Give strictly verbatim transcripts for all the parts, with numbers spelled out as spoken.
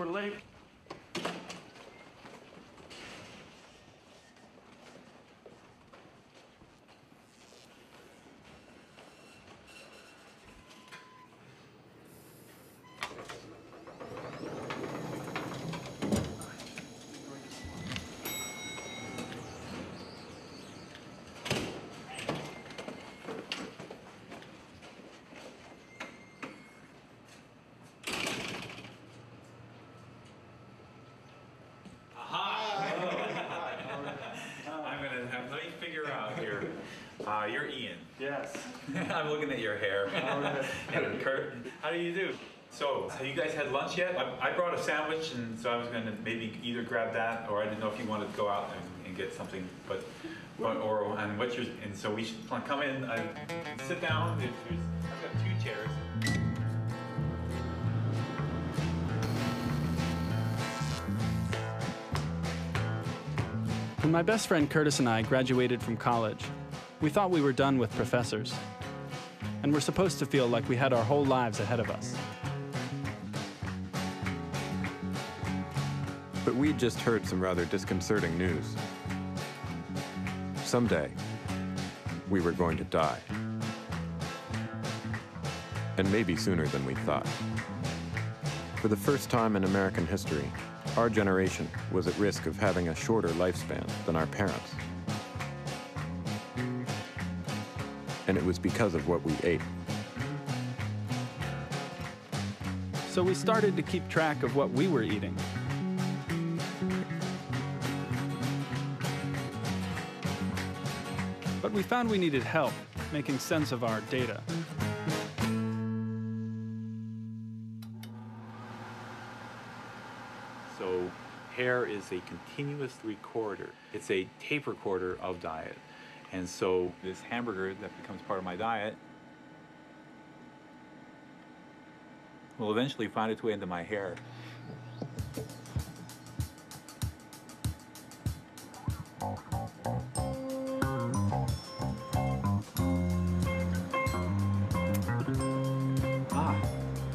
we're late. Uh, you're Ian. Yes. I'm looking at your hair. And Kurt, how do you do? So, have you guys had lunch yet? I, I brought a sandwich, and so I was going to maybe either grab that, or I didn't know if you wanted to go out and, and get something. But, but or and what's your? And so we should come in, uh, sit down. There's, there's, I've got two chairs. When my best friend Curtis and I graduated from college, we thought we were done with professors, and we're supposed to feel like we had our whole lives ahead of us. But we'd just heard some rather disconcerting news. Someday, we were going to die. And maybe sooner than we thought. For the first time in American history, our generation was at risk of having a shorter lifespan than our parents. And it was because of what we ate. So we started to keep track of what we were eating. But we found we needed help making sense of our data. So hair is a continuous recorder. It's a tape recorder of diet. And so this hamburger that becomes part of my diet will eventually find its way into my hair. Ah.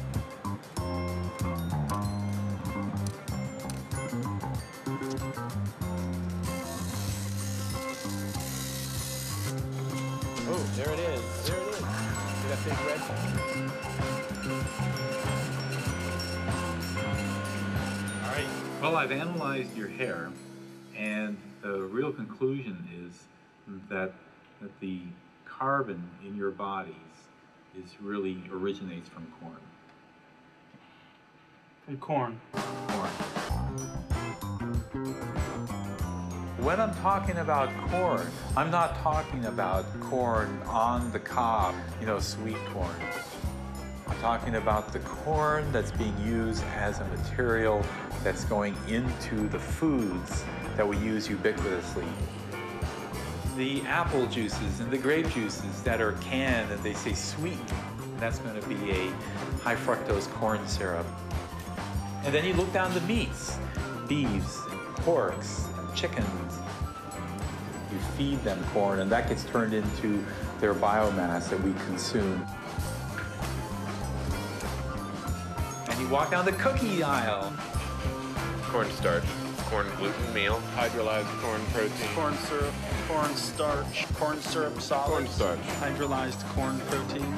Oh, there it is. There it is. See that big red thing? All right. Well, I've analyzed your hair, and the real conclusion is that, that the carbon in your bodies is really originates from corn. From corn. Corn. When I'm talking about corn, I'm not talking about corn on the cob, you know, sweet corn. I'm talking about the corn that's being used as a material that's going into the foods that we use ubiquitously. The apple juices and the grape juices that are canned and they say sweet, that's going to be a high fructose corn syrup. And then you look down the meats, beefs, and porks, and chickens. You feed them corn, and that gets turned into their biomass that we consume. And you walk down the cookie aisle. Cornstarch, corn gluten meal, hydrolyzed corn protein, Corn syrup, corn starch, corn syrup solids, cornstarch, hydrolyzed corn protein,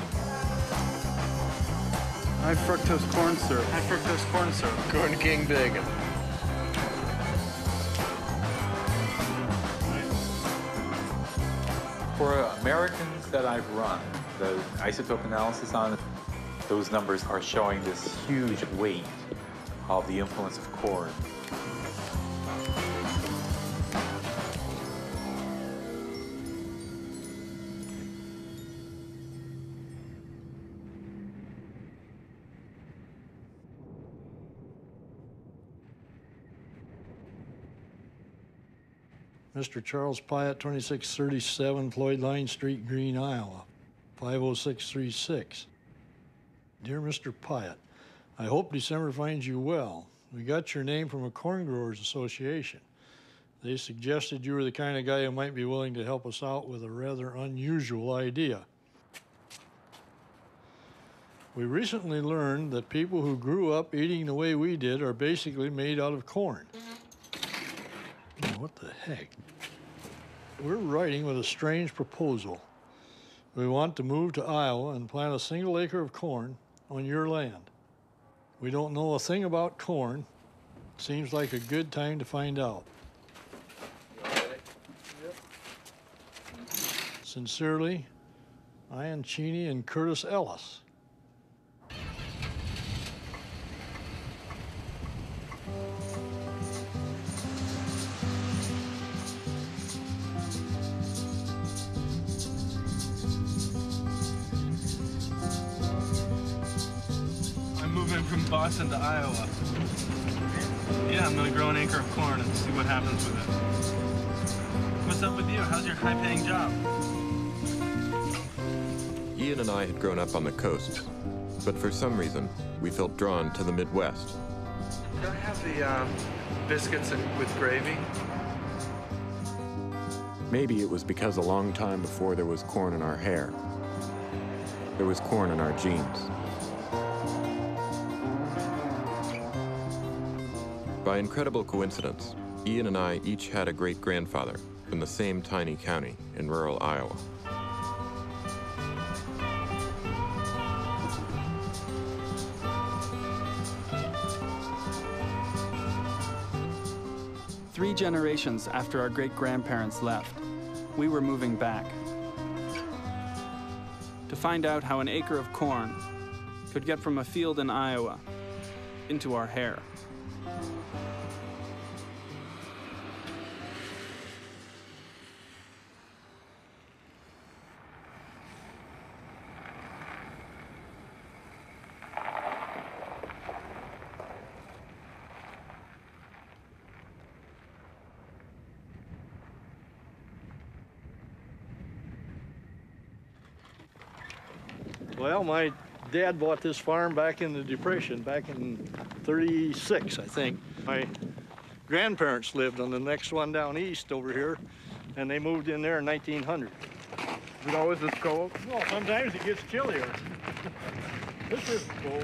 high fructose corn syrup, high fructose corn syrup, corn king bacon. For Americans that I've run the isotope analysis on, those numbers are showing this huge weight of the influence of corn. Mister Charles Pyatt, twenty-six thirty-seven Floyd Line Street, Green, Iowa, five oh six three six. Dear Mister Pyatt, I hope December finds you well. We got your name from a corn growers association. They suggested you were the kind of guy who might be willing to help us out with a rather unusual idea. We recently learned that people who grew up eating the way we did are basically made out of corn. What the heck? We're writing with a strange proposal. We want to move to Iowa and plant a single acre of corn on your land. We don't know a thing about corn. Seems like a good time to find out. Yep. Sincerely, Ian Cheney and Curtis Ellis. From Boston to Iowa. Yeah, I'm gonna grow an acre of corn and see what happens with it. What's up with you? How's your high-paying job? Ian and I had grown up on the coast, but for some reason, we felt drawn to the Midwest. Can I have the um, biscuits with gravy? Maybe it was because a long time before there was corn in our hair, there was corn in our genes. By incredible coincidence, Ian and I each had a great-grandfather from the same tiny county in rural Iowa. Three generations after our great-grandparents left, we were moving back to find out how an acre of corn could get from a field in Iowa into our hair. Well, my dad bought this farm back in the Depression, back in thirty-six, I think. My grandparents lived on the next one down east over here, and they moved in there in nineteen hundred. Is it always this cold? Well, sometimes it gets chillier. This is cold.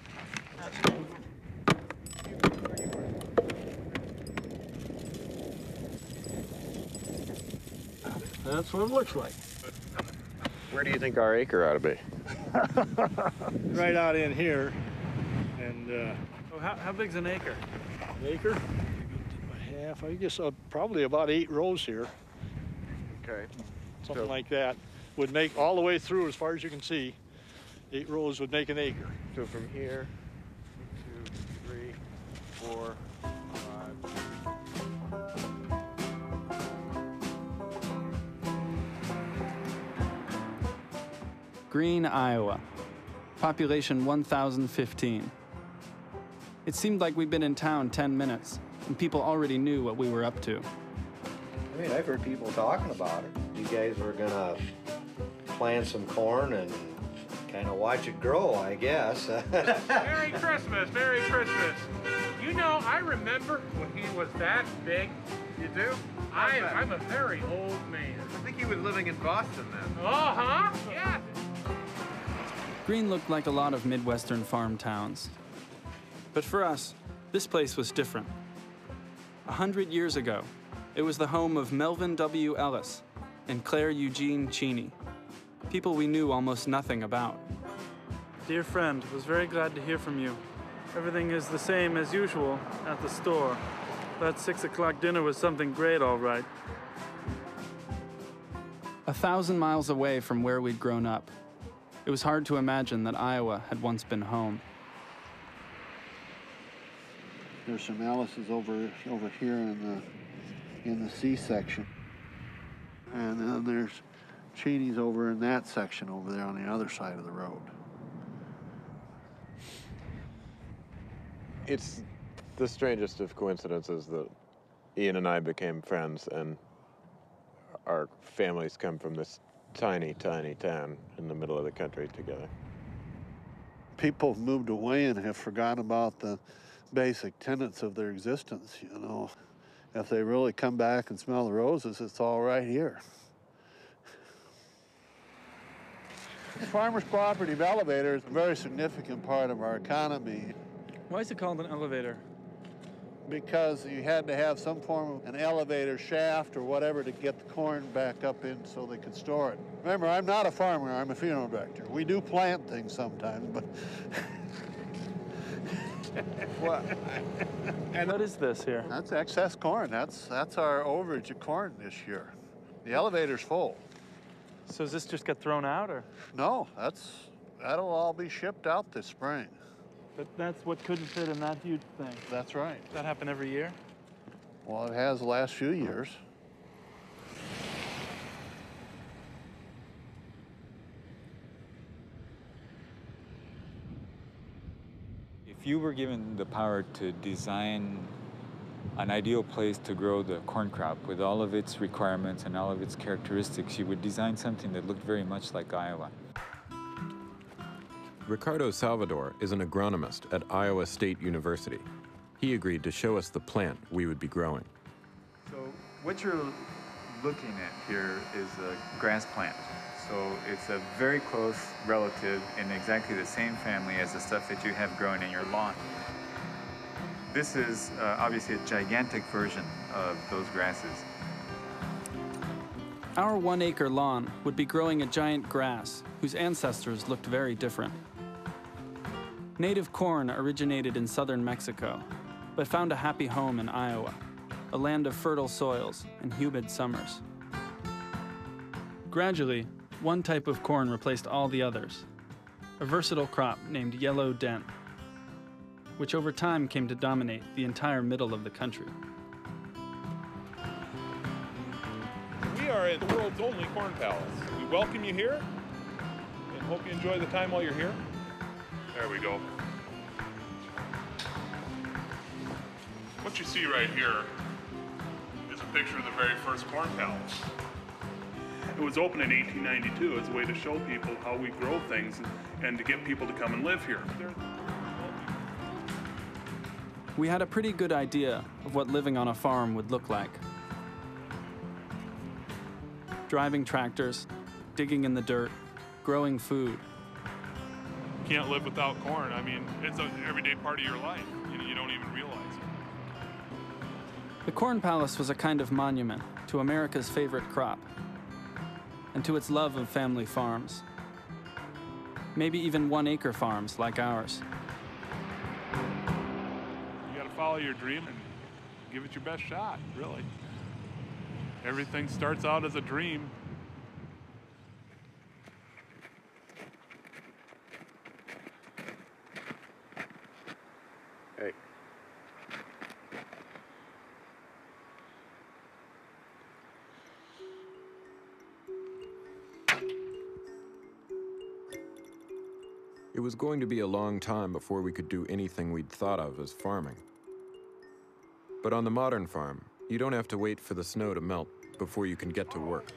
That's what it looks like. Where do you think our acre ought to be? Right out in here, and uh, Oh, how, how big's an acre? an acre, half, I guess uh, probably about eight rows here, Okay. something So- like that. Would make all the way through as far as you can see. Eight rows would make an acre. So from here, two, three, four, five. Greene, Iowa. Population one thousand fifteen. It seemed like we'd been in town ten minutes, and people already knew what we were up to. I mean, I've heard people talking about it. You guys were gonna plant some corn and kind of watch it grow, I guess. Merry Christmas, Merry Christmas. You know, I remember when he was that big. You do? I, I'm a very old man. I think he was living in Boston then. Uh-huh, yeah. Greene looked like a lot of Midwestern farm towns. But for us, this place was different. A hundred years ago, it was the home of Melvin W. Ellis and Claire Eugene Cheney, people we knew almost nothing about. Dear friend, was very glad to hear from you. Everything is the same as usual at the store. That six o'clock dinner was something great, all right. A thousand miles away from where we'd grown up, it was hard to imagine that Iowa had once been home. There's some Alice's over over here in the in the C section, and then there's Cheney's over in that section over there on the other side of the road. It's the strangest of coincidences that Ian and I became friends, and our families come from this tiny, tiny town in the middle of the country together. People have moved away and have forgotten about the basic tenets of their existence, you know. If they really come back and smell the roses, it's all right here. Farmers Cooperative Elevator is a very significant part of our economy Why is it called an elevator? because you had to have some form of an elevator shaft or whatever to get the corn back up in so they could store it. Remember, I'm not a farmer, I'm a funeral director. We do plant things sometimes, but... What? And what is this here? That's excess corn. That's, that's our overage of corn this year. The elevator's full. So does this just get thrown out, or? No, that's, that'll all be shipped out this spring. But that's what couldn't fit in that huge thing. That's right. Does that happen every year? Well, it has the last few years. If you were given the power to design an ideal place to grow the corn crop with all of its requirements and all of its characteristics, you would design something that looked very much like Iowa. Ricardo Salvador is an agronomist at Iowa State University. He agreed to show us the plant we would be growing. So what you're looking at here is a grass plant. So it's a very close relative in exactly the same family as the stuff that you have growing in your lawn. This is uh, obviously a gigantic version of those grasses. Our one-acre lawn would be growing a giant grass whose ancestors looked very different. Native corn originated in southern Mexico, but found a happy home in Iowa, a land of fertile soils and humid summers. Gradually, one type of corn replaced all the others, a versatile crop named yellow dent, which over time came to dominate the entire middle of the country. We are at the world's only corn palace. We welcome you here and hope you enjoy the time while you're here. There we go. What you see right here is a picture of the very first corn palace. It was opened in eighteen ninety-two as a way to show people how we grow things and to get people to come and live here. We had a pretty good idea of what living on a farm would look like. Driving tractors, digging in the dirt, growing food. Can't live without corn. I mean, it's an everyday part of your life. You, you don't even realize it. The Corn Palace was a kind of monument to America's favorite crop and to its love of family farms. Maybe even one-acre farms like ours. You gotta follow your dream and give it your best shot, really. Everything starts out as a dream. Hey. It was going to be a long time before we could do anything we'd thought of as farming. But on the modern farm, you don't have to wait for the snow to melt before you can get to work.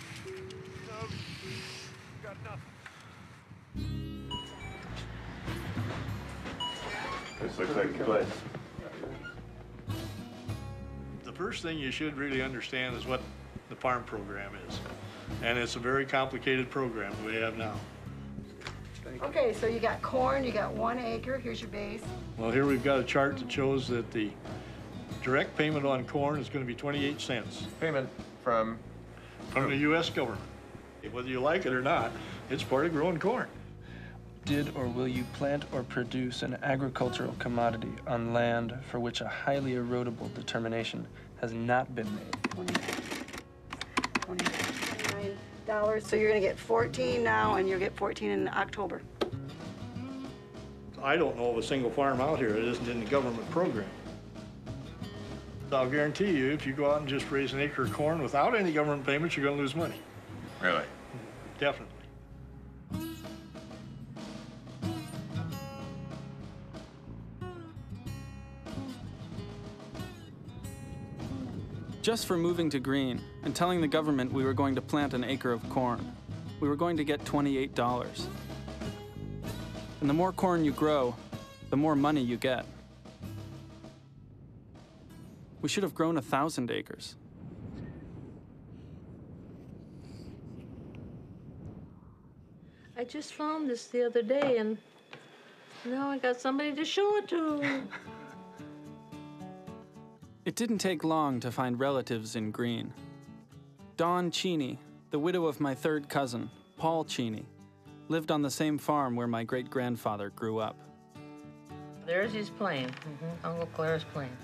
This looks like a place. The first thing you should really understand is what the farm program is. And it's a very complicated program we have now. Okay, so you got corn, you got one acre, here's your base. Well, here we've got a chart that shows that the direct payment on corn is going to be twenty-eight cents. Payment from? From the U S government. Whether you like it or not, it's part of growing corn. Did or will you plant or produce an agricultural commodity on land for which a highly erodible determination has not been made? twenty-nine dollars, so you're gonna get fourteen now and you'll get fourteen in October. I don't know of a single farm out here that isn't in the government program. I'll guarantee you, if you go out and just raise an acre of corn without any government payments, you're gonna lose money. Really? Definitely. Just for moving to Green and telling the government we were going to plant an acre of corn, we were going to get twenty-eight dollars. And the more corn you grow, the more money you get. We should have grown a thousand acres. I just found this the other day, and now I got somebody to show it to. It didn't take long to find relatives in Greene. Dawn Cheney, the widow of my third cousin, Paul Cheney, lived on the same farm where my great-grandfather grew up. There's his plane. Mm-hmm. Uncle Claire's plane.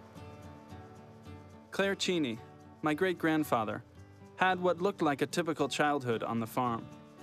Claire Cheney, my great-grandfather, had what looked like a typical childhood on the farm.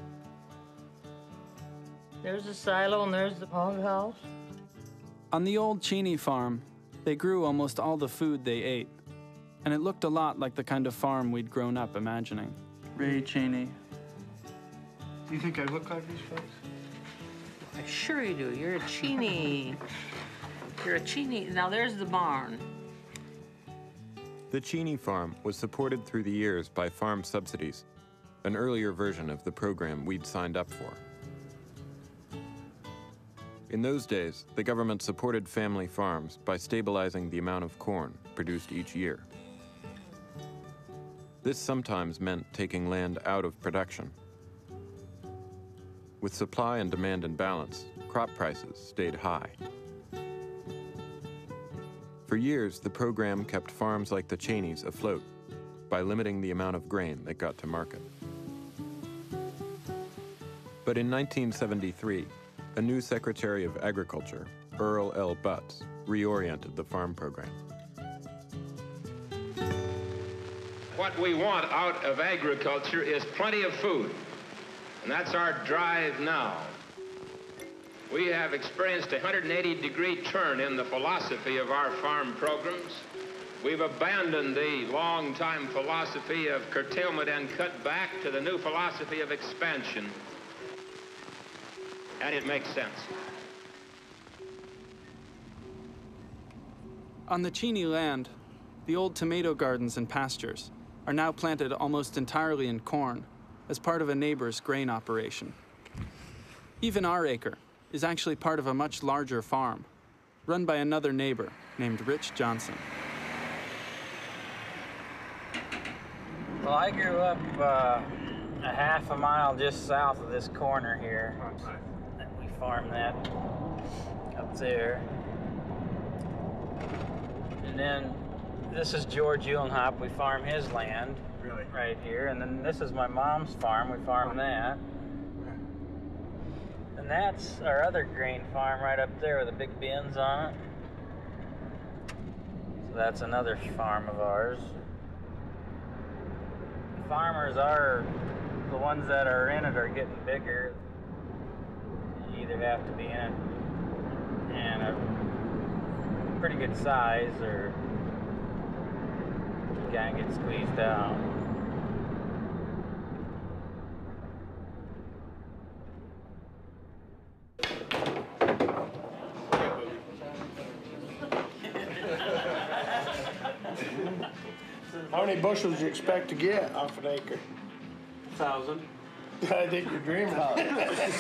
There's the silo and there's the hog house. On the old Cheney farm, they grew almost all the food they ate, and it looked a lot like the kind of farm we'd grown up imagining. Ray Cheney. Do you think I look like these folks? I'm sure you do. You're a Cheney. You're a Cheney. Now there's the barn. The Cheney farm was supported through the years by farm subsidies, an earlier version of the program we'd signed up for. In those days, the government supported family farms by stabilizing the amount of corn produced each year. This sometimes meant taking land out of production. With supply and demand in balance, crop prices stayed high. For years, the program kept farms like the Cheneys afloat by limiting the amount of grain that got to market. But in nineteen seventy-three, a new Secretary of Agriculture, Earl L. Butz, reoriented the farm program. What we want out of agriculture is plenty of food, and that's our drive now. We have experienced a one hundred eighty degree turn in the philosophy of our farm programs. We've abandoned the long-time philosophy of curtailment and cut back to the new philosophy of expansion. And it makes sense. On the Cheney land, the old tomato gardens and pastures are now planted almost entirely in corn as part of a neighbor's grain operation. Even our acre is actually part of a much larger farm, run by another neighbor named Rich Johnson. Well, I grew up uh, a half a mile just south of this corner here. We farm that up there. And then this is George Uhlenhop. We farm his land really? right here. And then this is my mom's farm. We farm that. And that's our other grain farm right up there with the big bins on it. So that's another farm of ours. The farmers are, the ones that are in it are getting bigger. You either have to be in it and a pretty good size or you kind of get squeezed out. How many bushels do you expect to get off an acre? Thousand. I think you're dreaming about it.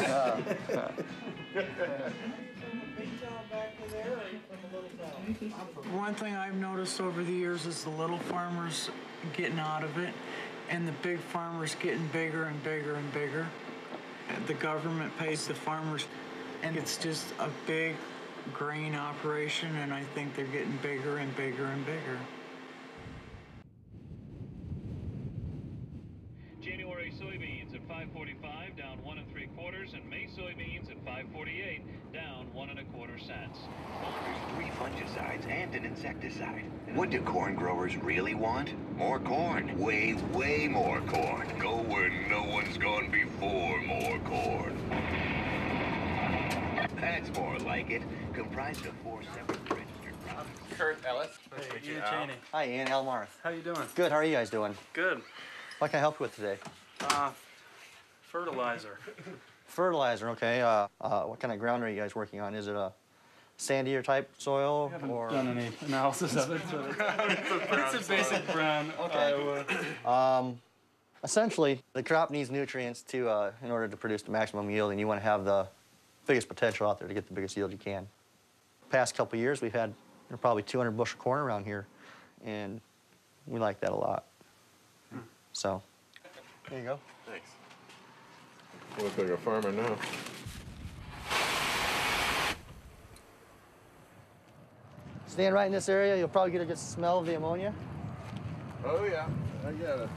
One thing I've noticed over the years is the little farmers getting out of it and the big farmers getting bigger and bigger and bigger. The government pays the farmers and it's just a big grain operation, and I think they're getting bigger and bigger and bigger. January soybeans at five forty-five, down one and three quarters, and May soybeans at five forty-eight, down one and a quarter cents. There's three fungicides and an insecticide. What do corn growers really want? More corn. Way, way more corn. Go where no one's gone before. More corn. That's more like it. Comprised of four separate registered products. Kurt Ellis. Hey, Ian Cheney. Hi, Ian. Al Marth. How you doing? Good. How are you guys doing? Good. What can I help you with today? Uh, fertilizer. Fertilizer. Okay. Uh, uh, what kind of ground are you guys working on? Is it a sandier type soil? I haven't or done any analysis of it, so it's, it's a basic brown Iowa. Um, essentially, the crop needs nutrients to uh, in order to produce the maximum yield, and you want to have the biggest potential out there to get the biggest yield you can. Past couple of years, we've had you know, probably two hundred bushel corn around here, and we like that a lot. Hmm. So, there you go. Thanks. Look like a farmer now. Stand right in this area, you'll probably get a good smell of the ammonia. Oh yeah, I get it.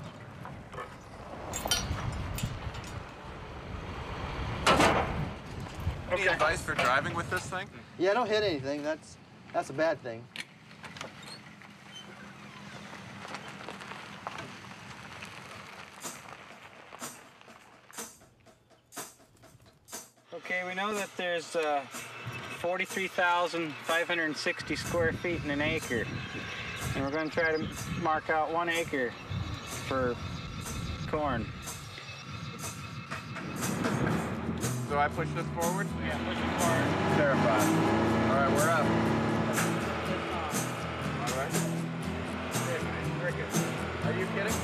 Any advice for driving with this thing? Yeah, don't hit anything. That's that's a bad thing. Okay, we know that there's uh, forty-three thousand five hundred sixty square feet in an acre. And we're going to try to mark out one acre for corn. So I push this forward? Yeah, push it forward. Terrified. All right, we're up. All right. Hey, cricket. Are you kidding?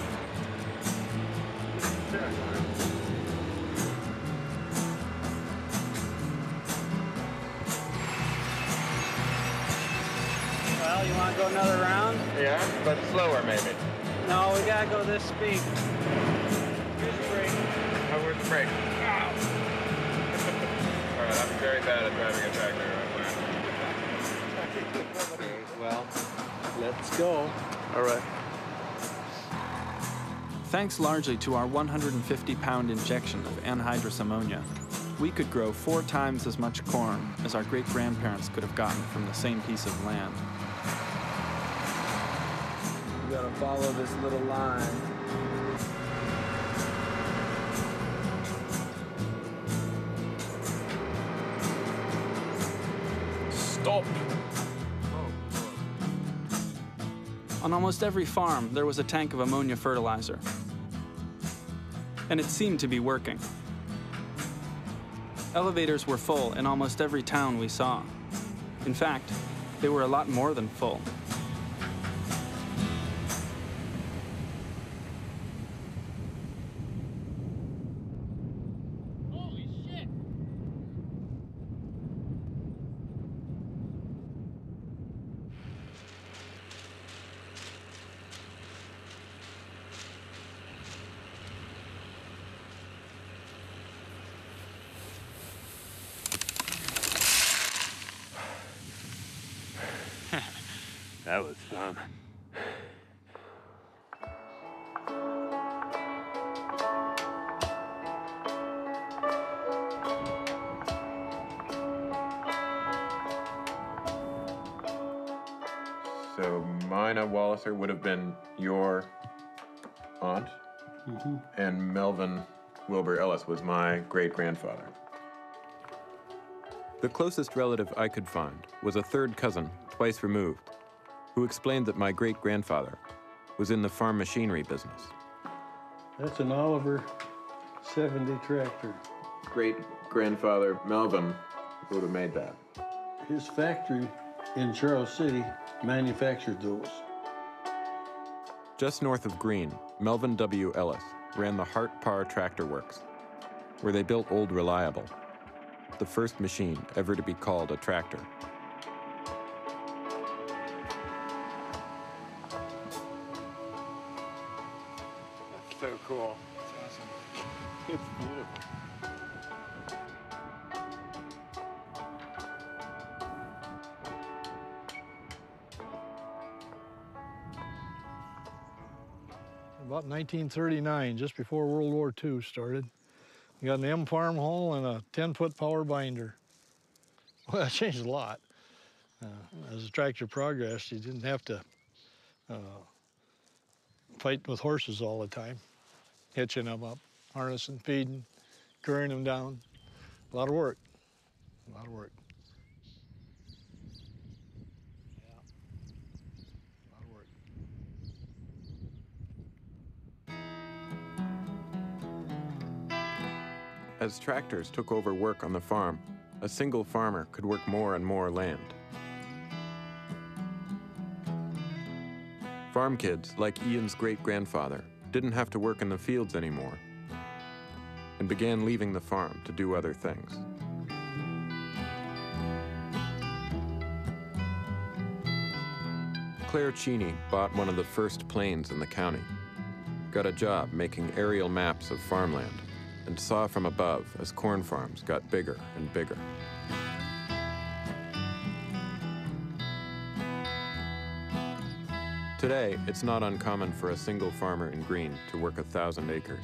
Well, you want to go another round? Yeah, but slower maybe. No, we got to go this speed. Here's the brake. Oh, where's the brake? Ow. All right, I'm very bad at driving a tractor. Well, let's go. All right. Thanks largely to our one hundred fifty pound injection of anhydrous ammonia, we could grow four times as much corn as our great-grandparents could have gotten from the same piece of land. You gotta follow this little line. Stop! On almost every farm, there was a tank of ammonia fertilizer. And it seemed to be working. Elevators were full in almost every town we saw. In fact, they were a lot more than full. That was fun. So Mina Walliser would have been your aunt, Mm-hmm. and Melvin Wilbur Ellis was my great-grandfather. The closest relative I could find was a third cousin, twice removed, who explained that my great-grandfather was in the farm machinery business. That's an Oliver seventy tractor. Great-grandfather Melvin would have made that. His factory in Charles City manufactured those. Just north of Greene, Melvin W. Ellis ran the Hart Parr Tractor Works, where they built Old Reliable, the first machine ever to be called a tractor. That's so cool. It's awesome. It's beautiful. About nineteen thirty-nine, just before World War Two started. We got an M farm hull and a ten foot power binder. Well, that changed a lot. Uh, as the tractor progressed, you didn't have to uh, fight with horses all the time, hitching them up, harnessing, feeding, carrying them down. A lot of work, a lot of work. As tractors took over work on the farm, a single farmer could work more and more land. Farm kids, like Ian's great-grandfather, didn't have to work in the fields anymore and began leaving the farm to do other things. Claire Cheney bought one of the first planes in the county, got a job making aerial maps of farmland, and saw from above as corn farms got bigger and bigger. Today, it's not uncommon for a single farmer in Greene to work a thousand acres.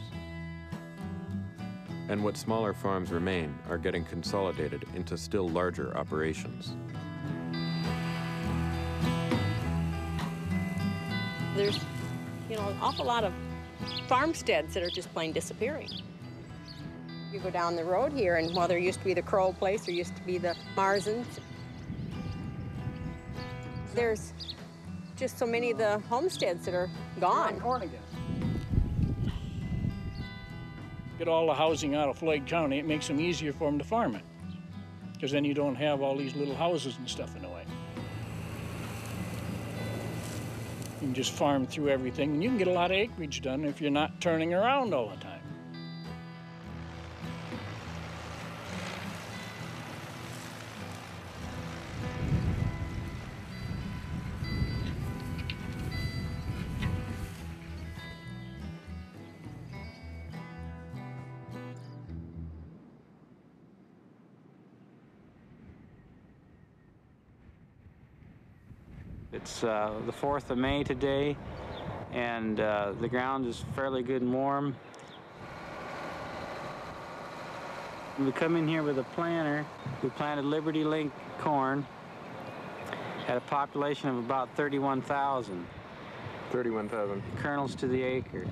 And what smaller farms remain are getting consolidated into still larger operations. There's, you know, an awful lot of farmsteads that are just plain disappearing. You go down the road here, and while there used to be the Crow place, there used to be the Marzens. There's just so many of the homesteads that are gone. Corn again. Get all the housing out of Floyd County, it makes them easier for them to farm it. Because then you don't have all these little houses and stuff in the way. You can just farm through everything, and you can get a lot of acreage done if you're not turning around all the time. It's uh, the fourth of May today, and uh, the ground is fairly good and warm. We come in here with a planter. We planted Liberty Link corn at a population of about thirty-one thousand. thirty-one thousand. Kernels to the acre.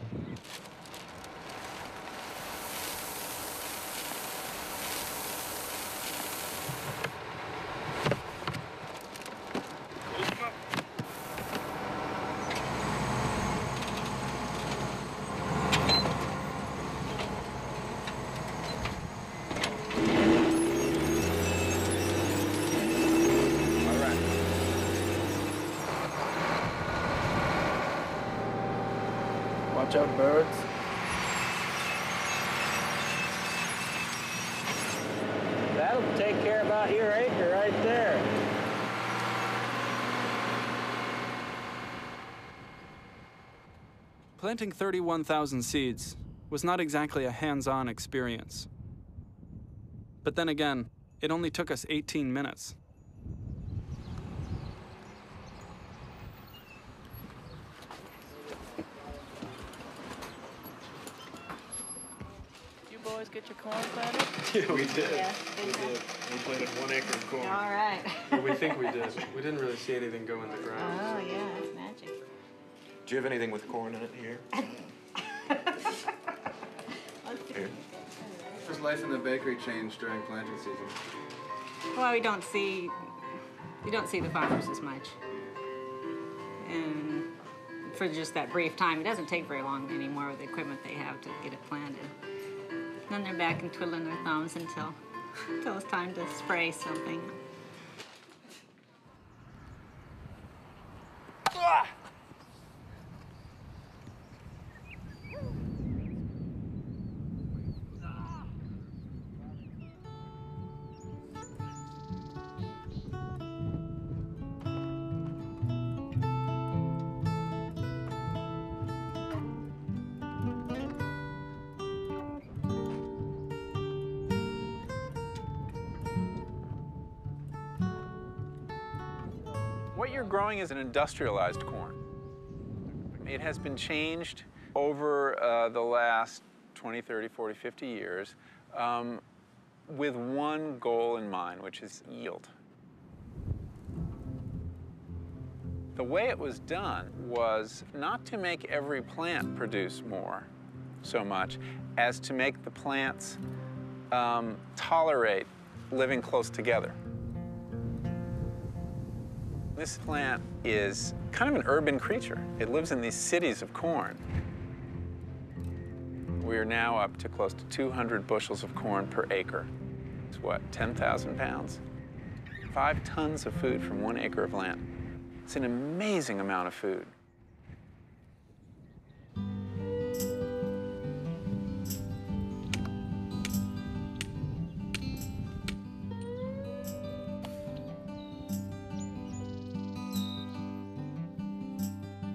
Watch out, birds. That'll take care about your acre right there. Planting thirty-one thousand seeds was not exactly a hands-on experience. But then again, it only took us eighteen minutes. Boys get your corn planted? Yeah, we did. Yeah, we did. We planted one acre of corn. All right. Well, we think we did. We didn't really see anything go in the ground. Oh, so. yeah, that's magic. Do you have anything with corn in it here? Here. How's life in the bakery changed during planting season? Well, we don't see, we don't see the farmers as much. And for just that brief time, it doesn't take very long anymore with the equipment they have to get it planted. Then they're back and twiddling their thumbs until, until it's time to spray something. Ah! What you're growing is an industrialized corn. It has been changed over uh, the last twenty, thirty, forty, fifty years um, with one goal in mind, which is yield. The way it was done was not to make every plant produce more so much as to make the plants um, tolerate living close together. This plant is kind of an urban creature. It lives in these cities of corn. We are now up to close to two hundred bushels of corn per acre. It's what, ten thousand pounds? Five tons of food from one acre of land. It's an amazing amount of food.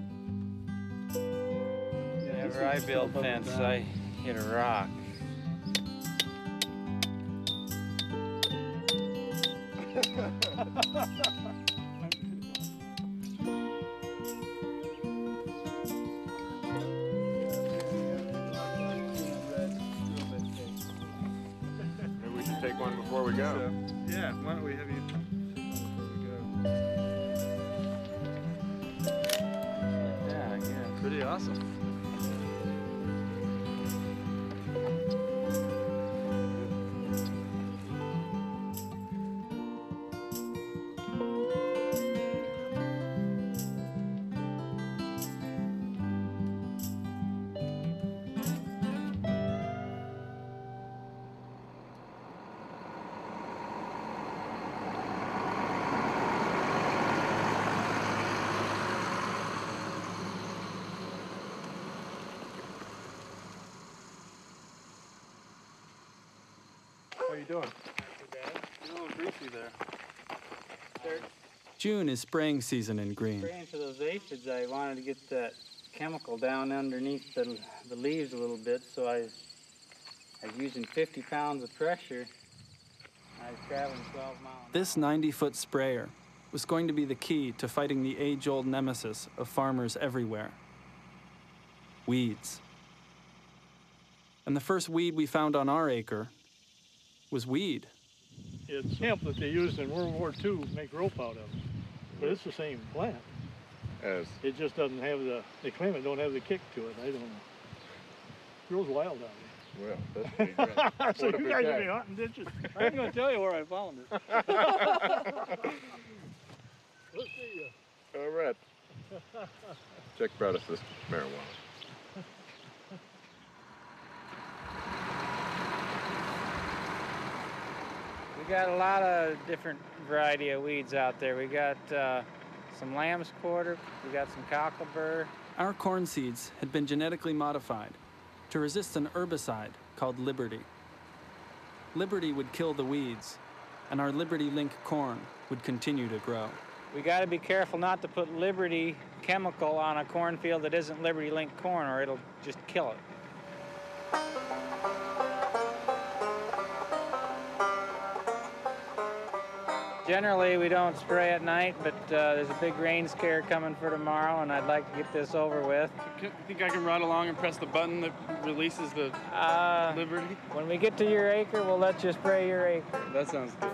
Whenever I build fence, I hit a rock. Maybe we should take one before we go. Yeah, why don't we have you? Yeah, yeah. Pretty awesome. How you doing? You're a little greasy there. June is spraying season in Green. Spraying for those aphids, I wanted to get that chemical down underneath the, the leaves a little bit, so I, I was using fifty pounds of pressure. I was traveling twelve miles. This ninety-foot sprayer was going to be the key to fighting the age-old nemesis of farmers everywhere: weeds. And the first weed we found on our acre was weed. It's hemp that they used in World War Two to make rope out of. But it's the same plant. As It just doesn't have the, they claim it don't have the kick to it. I don't know. It grows wild out well, that's pretty great. So What a you big guys guy. will be hunting ditches. I ain't gonna tell you where I found it. We'll see you. All right. Jack brought us this marijuana. We got a lot of different variety of weeds out there. We got uh, some lamb's quarter, we got some cocklebur. Our corn seeds had been genetically modified to resist an herbicide called Liberty. Liberty would kill the weeds, and our Liberty Link corn would continue to grow. We got to be careful not to put Liberty chemical on a cornfield that isn't Liberty Link corn, or it'll just kill it. Generally, we don't spray at night, but uh, there's a big rain scare coming for tomorrow, and I'd like to get this over with. You think I can ride along and press the button that releases the Uh, Liberty? when we get to your acre, we'll let you spray your acre. That sounds good.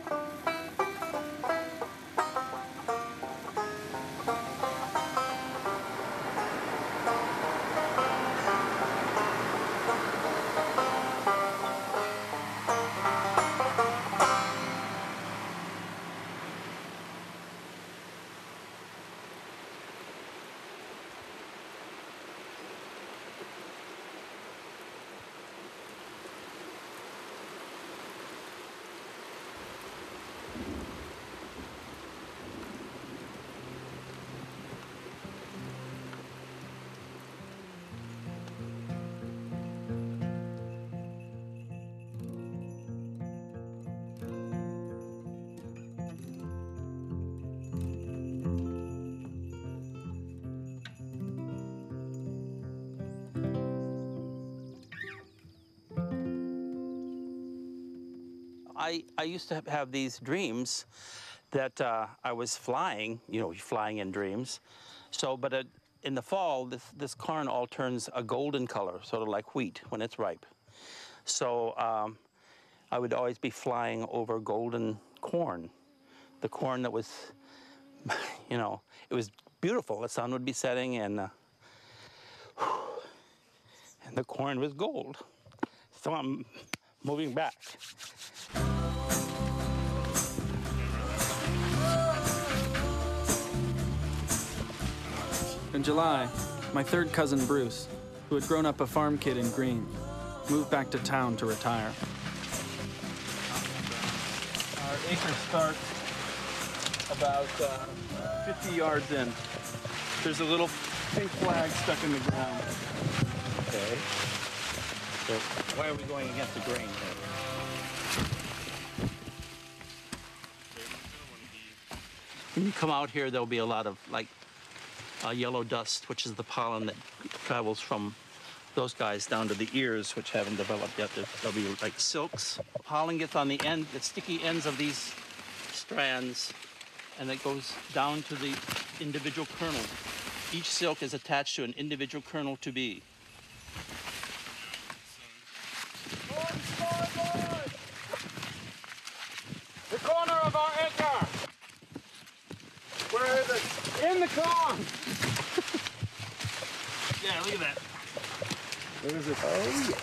I, I used to have these dreams that uh, I was flying, you know, flying in dreams. So, but uh, in the fall, this, this corn all turns a golden color, sort of like wheat when it's ripe. So um, I would always be flying over golden corn, the corn that was, you know, it was beautiful. The sun would be setting, and, uh, and the corn was gold. So I'm moving back. In July, my third cousin Bruce, who had grown up a farm kid in Green, moved back to town to retire. Our acre starts about uh, fifty yards in. There's a little pink flag stuck in the ground. Okay. So why are we going against the grain here? When you come out here, there'll be a lot of like uh, yellow dust, which is the pollen that travels from those guys down to the ears, which haven't developed yet. There'll be like silks. Pollen gets on the end, the sticky ends of these strands, and it goes down to the individual kernel. Each silk is attached to an individual kernel to be. The corner of our acre. Where is it? In the corn. Yeah, look at that. Where is it? Oh, yeah.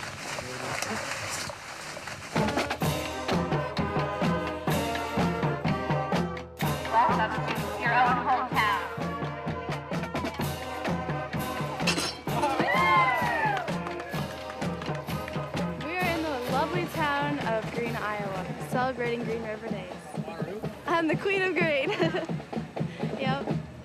Welcome to your own hometown. We are in the lovely town of Green, Iowa, celebrating Green River Days. I'm the Queen of Green. Yep.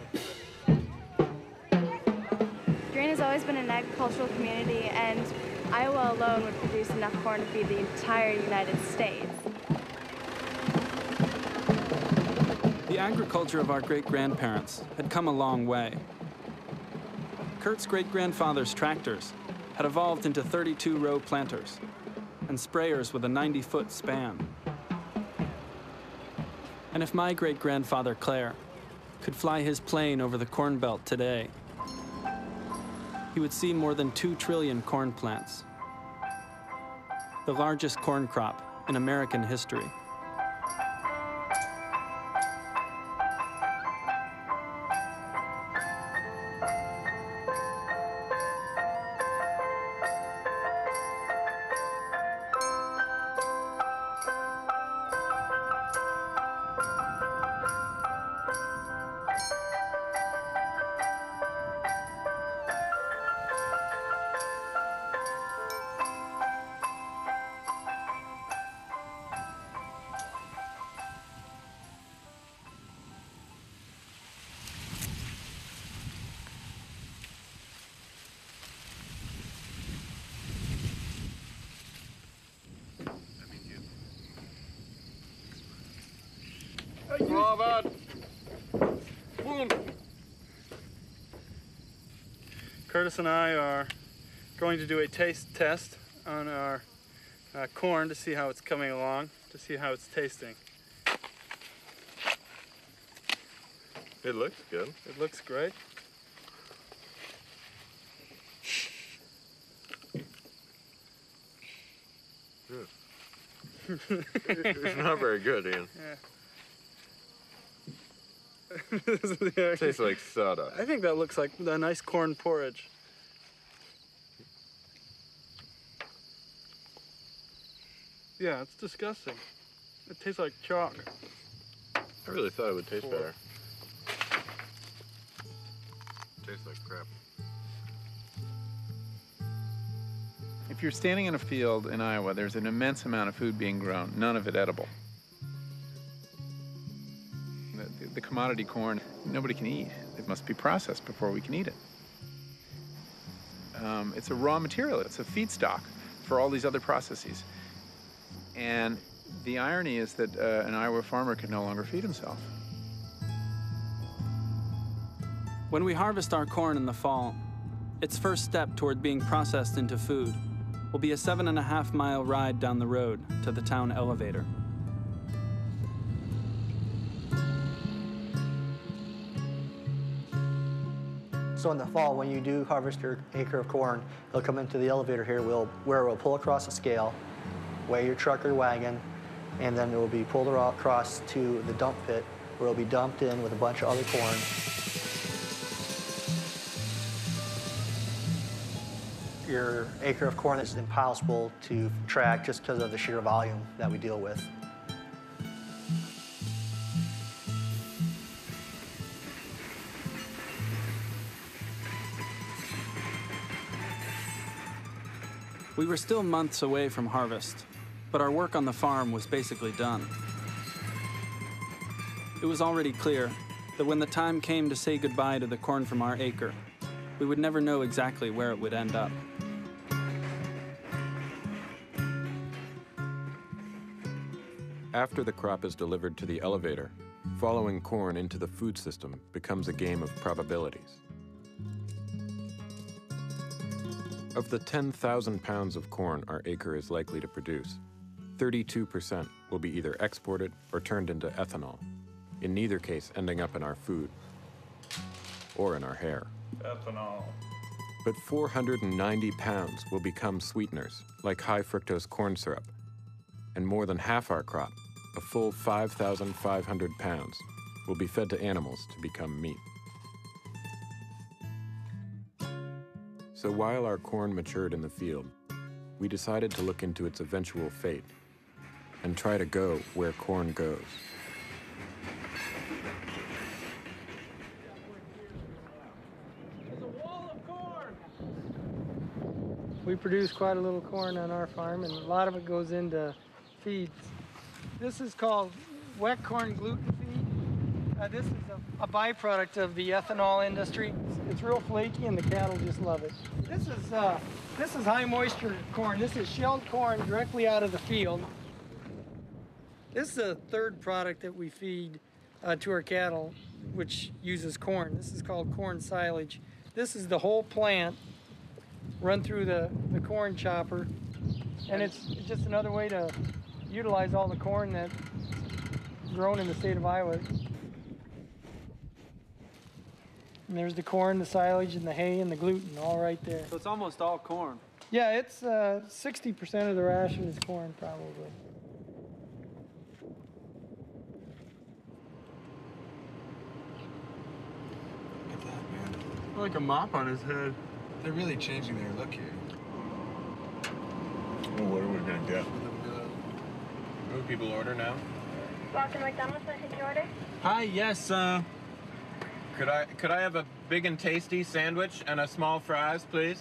Green has always been an agricultural community, and Iowa alone would produce enough corn to feed the entire United States. The agriculture of our great-grandparents had come a long way. Kurt's great-grandfather's tractors had evolved into thirty-two row planters and sprayers with a ninety foot span. And if my great-grandfather Claire could fly his plane over the Corn Belt today, he would see more than two trillion corn plants, the largest corn crop in American history. Robert! Boom! Curtis and I are going to do a taste test on our uh, corn to see how it's coming along, to see how it's tasting. It looks good. It looks great. It's not very good, Ian. Yeah. It tastes like soda. I think that looks like a nice corn porridge. Yeah, it's disgusting. It tastes like chalk. I really thought it would taste better. Tastes like crap. If you're standing in a field in Iowa, there's an immense amount of food being grown, none of it edible. The, the commodity corn, nobody can eat. It must be processed before we can eat it. Um, it's a raw material. It's a feedstock for all these other processes. And the irony is that uh, an Iowa farmer can no longer feed himself. When we harvest our corn in the fall, its first step toward being processed into food will be a seven and a half mile ride down the road to the town elevator. So in the fall, when you do harvest your acre of corn, it'll come into the elevator here, we'll, where it will pull across a scale, weigh your truck or wagon, and then it will be pulled across to the dump pit, where it'll be dumped in with a bunch of other corn. Your acre of corn is impossible to track just because of the sheer volume that we deal with. We were still months away from harvest, but our work on the farm was basically done. It was already clear that when the time came to say goodbye to the corn from our acre, we would never know exactly where it would end up. After the crop is delivered to the elevator, following corn into the food system becomes a game of probabilities. Of the ten thousand pounds of corn our acre is likely to produce, thirty-two percent will be either exported or turned into ethanol, in neither case ending up in our food or in our hair. Ethanol. But four hundred ninety pounds will become sweeteners, like high fructose corn syrup, and more than half our crop, a full five thousand five hundred pounds, will be fed to animals to become meat. So while our corn matured in the field, we decided to look into its eventual fate and try to go where corn goes. We produce quite a little corn on our farm, and a lot of it goes into feeds. This is called wet corn gluten feed. Uh, this is a, a byproduct of the ethanol industry. It's, it's real flaky, and the cattle just love it. This is uh, this is high moisture corn. This is shelled corn directly out of the field. This is a third product that we feed uh, to our cattle, which uses corn. This is called corn silage. This is the whole plant run through the, the corn chopper, and it's just another way to utilize all the corn that's grown in the state of Iowa. And there's the corn, the silage, and the hay, and the gluten all right there. So it's almost all corn. Yeah, it's uh, sixty percent of the ration is corn, probably. Look at that, man. Like a mop on his head. They're really changing their look here. Well, what are we gonna get? What do people order now? Welcome to McDonald's. Can I take your order? Hi, yes, uh... Could I, could I have a big and tasty sandwich and a small fries, please?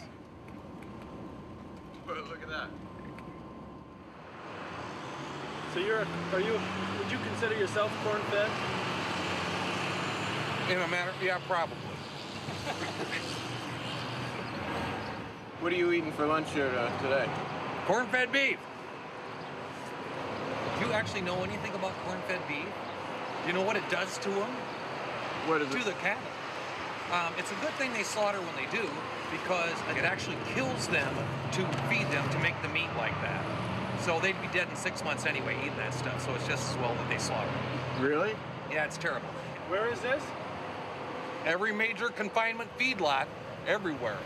Look at that. So you're, a, are you, would you consider yourself corn-fed? In a matter, yeah, probably. What are you eating for lunch here uh, today? Corn-fed beef. Do you actually know anything about corn-fed beef? Do you know what it does to them? What is to it? the cattle. Um, it's a good thing they slaughter when they do, because it actually kills them to feed them to make the meat like that. So they'd be dead in six months anyway eating that stuff, so it's just as well that they slaughter them. Really? Yeah, it's terrible. Where is this? Every major confinement feedlot, everywhere.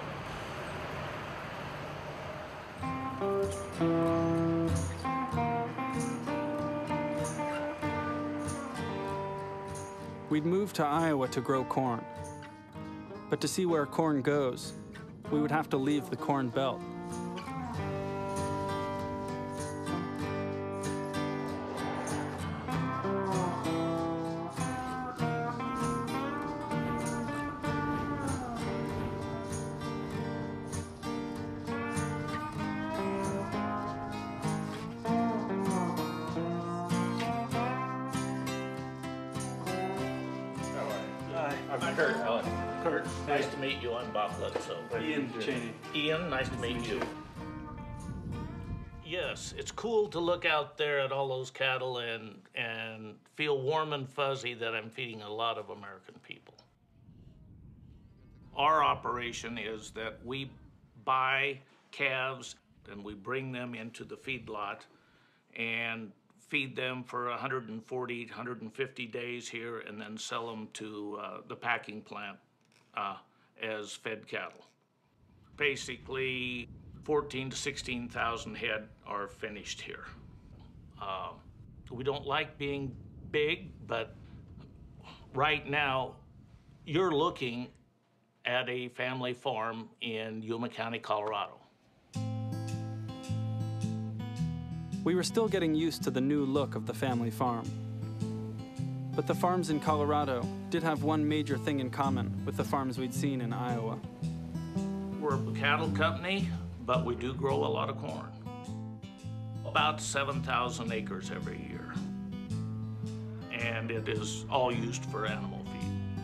We'd moved to Iowa to grow corn. But to see where corn goes, we would have to leave the Corn Belt. I'm Kurt. Uh, Kurt, nice to meet you. I'm Bob Bledsoe. Ian Cheney. Ian, nice to meet you. Yes, it's cool to look out there at all those cattle and, and feel warm and fuzzy that I'm feeding a lot of American people. Our operation is that we buy calves and we bring them into the feedlot and feed them for one hundred forty, one hundred fifty days here, and then sell them to uh, the packing plant uh, as fed cattle. Basically, fourteen to sixteen thousand head are finished here. Uh, we don't like being big, but right now, you're looking at a family farm in Yuma County, Colorado. We were still getting used to the new look of the family farm. But the farms in Colorado did have one major thing in common with the farms we'd seen in Iowa. We're a cattle company, but we do grow a lot of corn. About seven thousand acres every year. And it is all used for animal feed.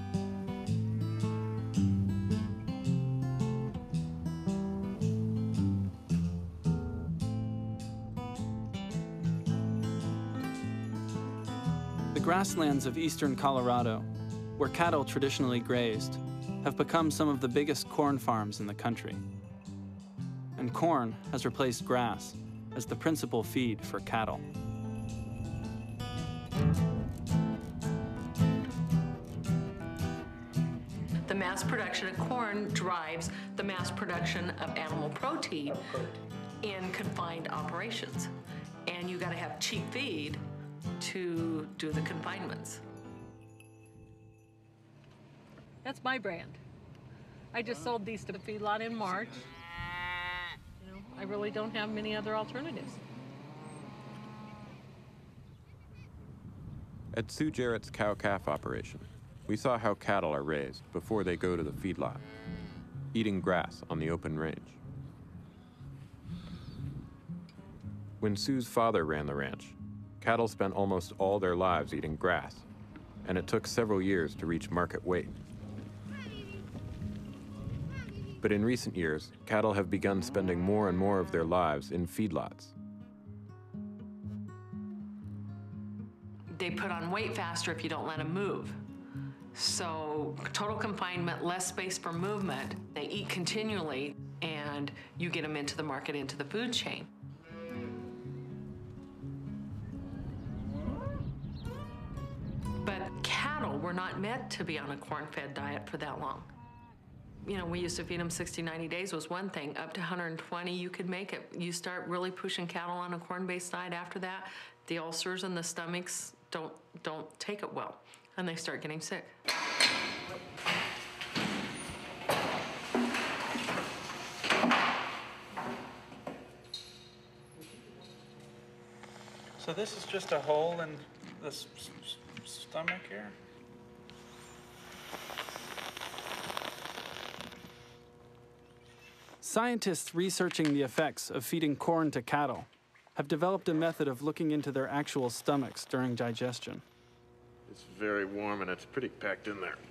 The grasslands of eastern Colorado, where cattle traditionally grazed, have become some of the biggest corn farms in the country. And corn has replaced grass as the principal feed for cattle. The mass production of corn drives the mass production of animal protein in confined operations. And you gotta have cheap feed to do the confinements. That's my brand. I just sold these to the feedlot in March. You know, I really don't have many other alternatives. At Sue Jarrett's cow-calf operation, we saw how cattle are raised before they go to the feedlot, eating grass on the open range. When Sue's father ran the ranch, cattle spent almost all their lives eating grass, and it took several years to reach market weight. But in recent years, cattle have begun spending more and more of their lives in feedlots. They put on weight faster if you don't let them move. So total confinement, less space for movement. They eat continually, and you get them into the market, into the food chain. But cattle were not meant to be on a corn-fed diet for that long. You know, we used to feed them sixty, ninety days was one thing. Up to one hundred twenty, you could make it. You start really pushing cattle on a corn-based diet after that, the ulcers in the stomachs don't, don't take it well, and they start getting sick. So this is just a hole in the s s stomach here? Scientists researching the effects of feeding corn to cattle have developed a method of looking into their actual stomachs during digestion. It's very warm and it's pretty packed in there.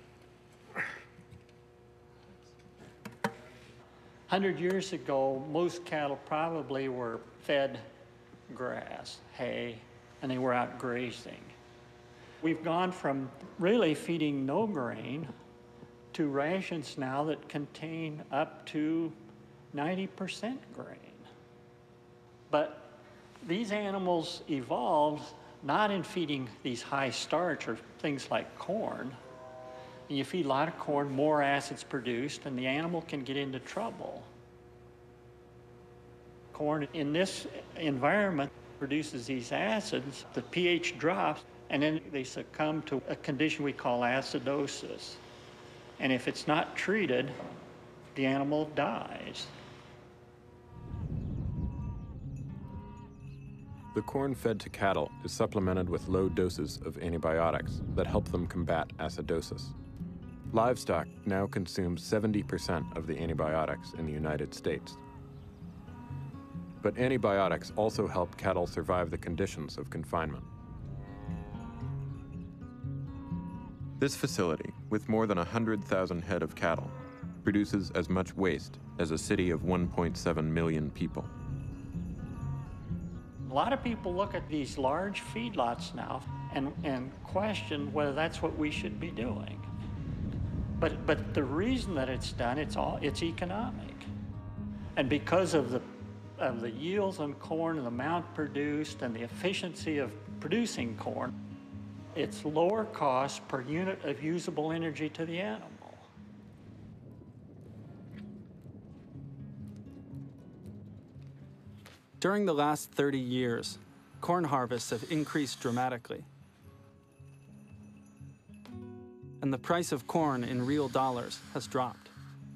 one hundred years ago, most cattle probably were fed grass, hay, and they were out grazing. We've gone from really feeding no grain to rations now that contain up to ninety percent grain. But these animals evolved not in feeding these high starch or things like corn. And you feed a lot of corn, more acid's produced, and the animal can get into trouble. Corn in this environment produces these acids, the pH drops, and then they succumb to a condition we call acidosis. And if it's not treated, the animal dies. The corn fed to cattle is supplemented with low doses of antibiotics that help them combat acidosis. Livestock now consume seventy percent of the antibiotics in the United States. But antibiotics also help cattle survive the conditions of confinement. This facility, with more than one hundred thousand head of cattle, produces as much waste as a city of one point seven million people. A lot of people look at these large feedlots now and, and question whether that's what we should be doing. But, but the reason that it's done, it's, all, it's economic. And because of the, of the yields on corn and the amount produced and the efficiency of producing corn, it's lower cost per unit of usable energy to the animal. During the last thirty years, corn harvests have increased dramatically. And the price of corn in real dollars has dropped.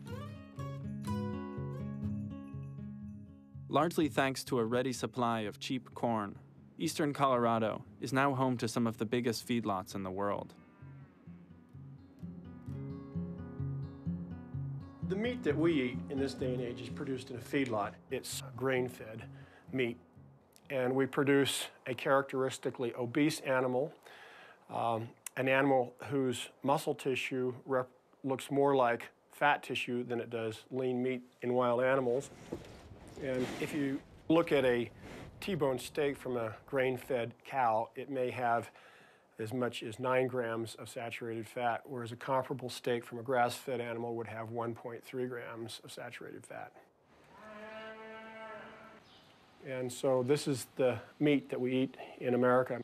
Largely thanks to a ready supply of cheap corn, eastern Colorado is now home to some of the biggest feedlots in the world. The meat that we eat in this day and age is produced in a feedlot. It's grain-fed meat, and we produce a characteristically obese animal, um, an animal whose muscle tissue rep looks more like fat tissue than it does lean meat in wild animals. And if you look at a T-bone steak from a grain-fed cow, it may have as much as nine grams of saturated fat, whereas a comparable steak from a grass-fed animal would have one point three grams of saturated fat. And so this is the meat that we eat in America.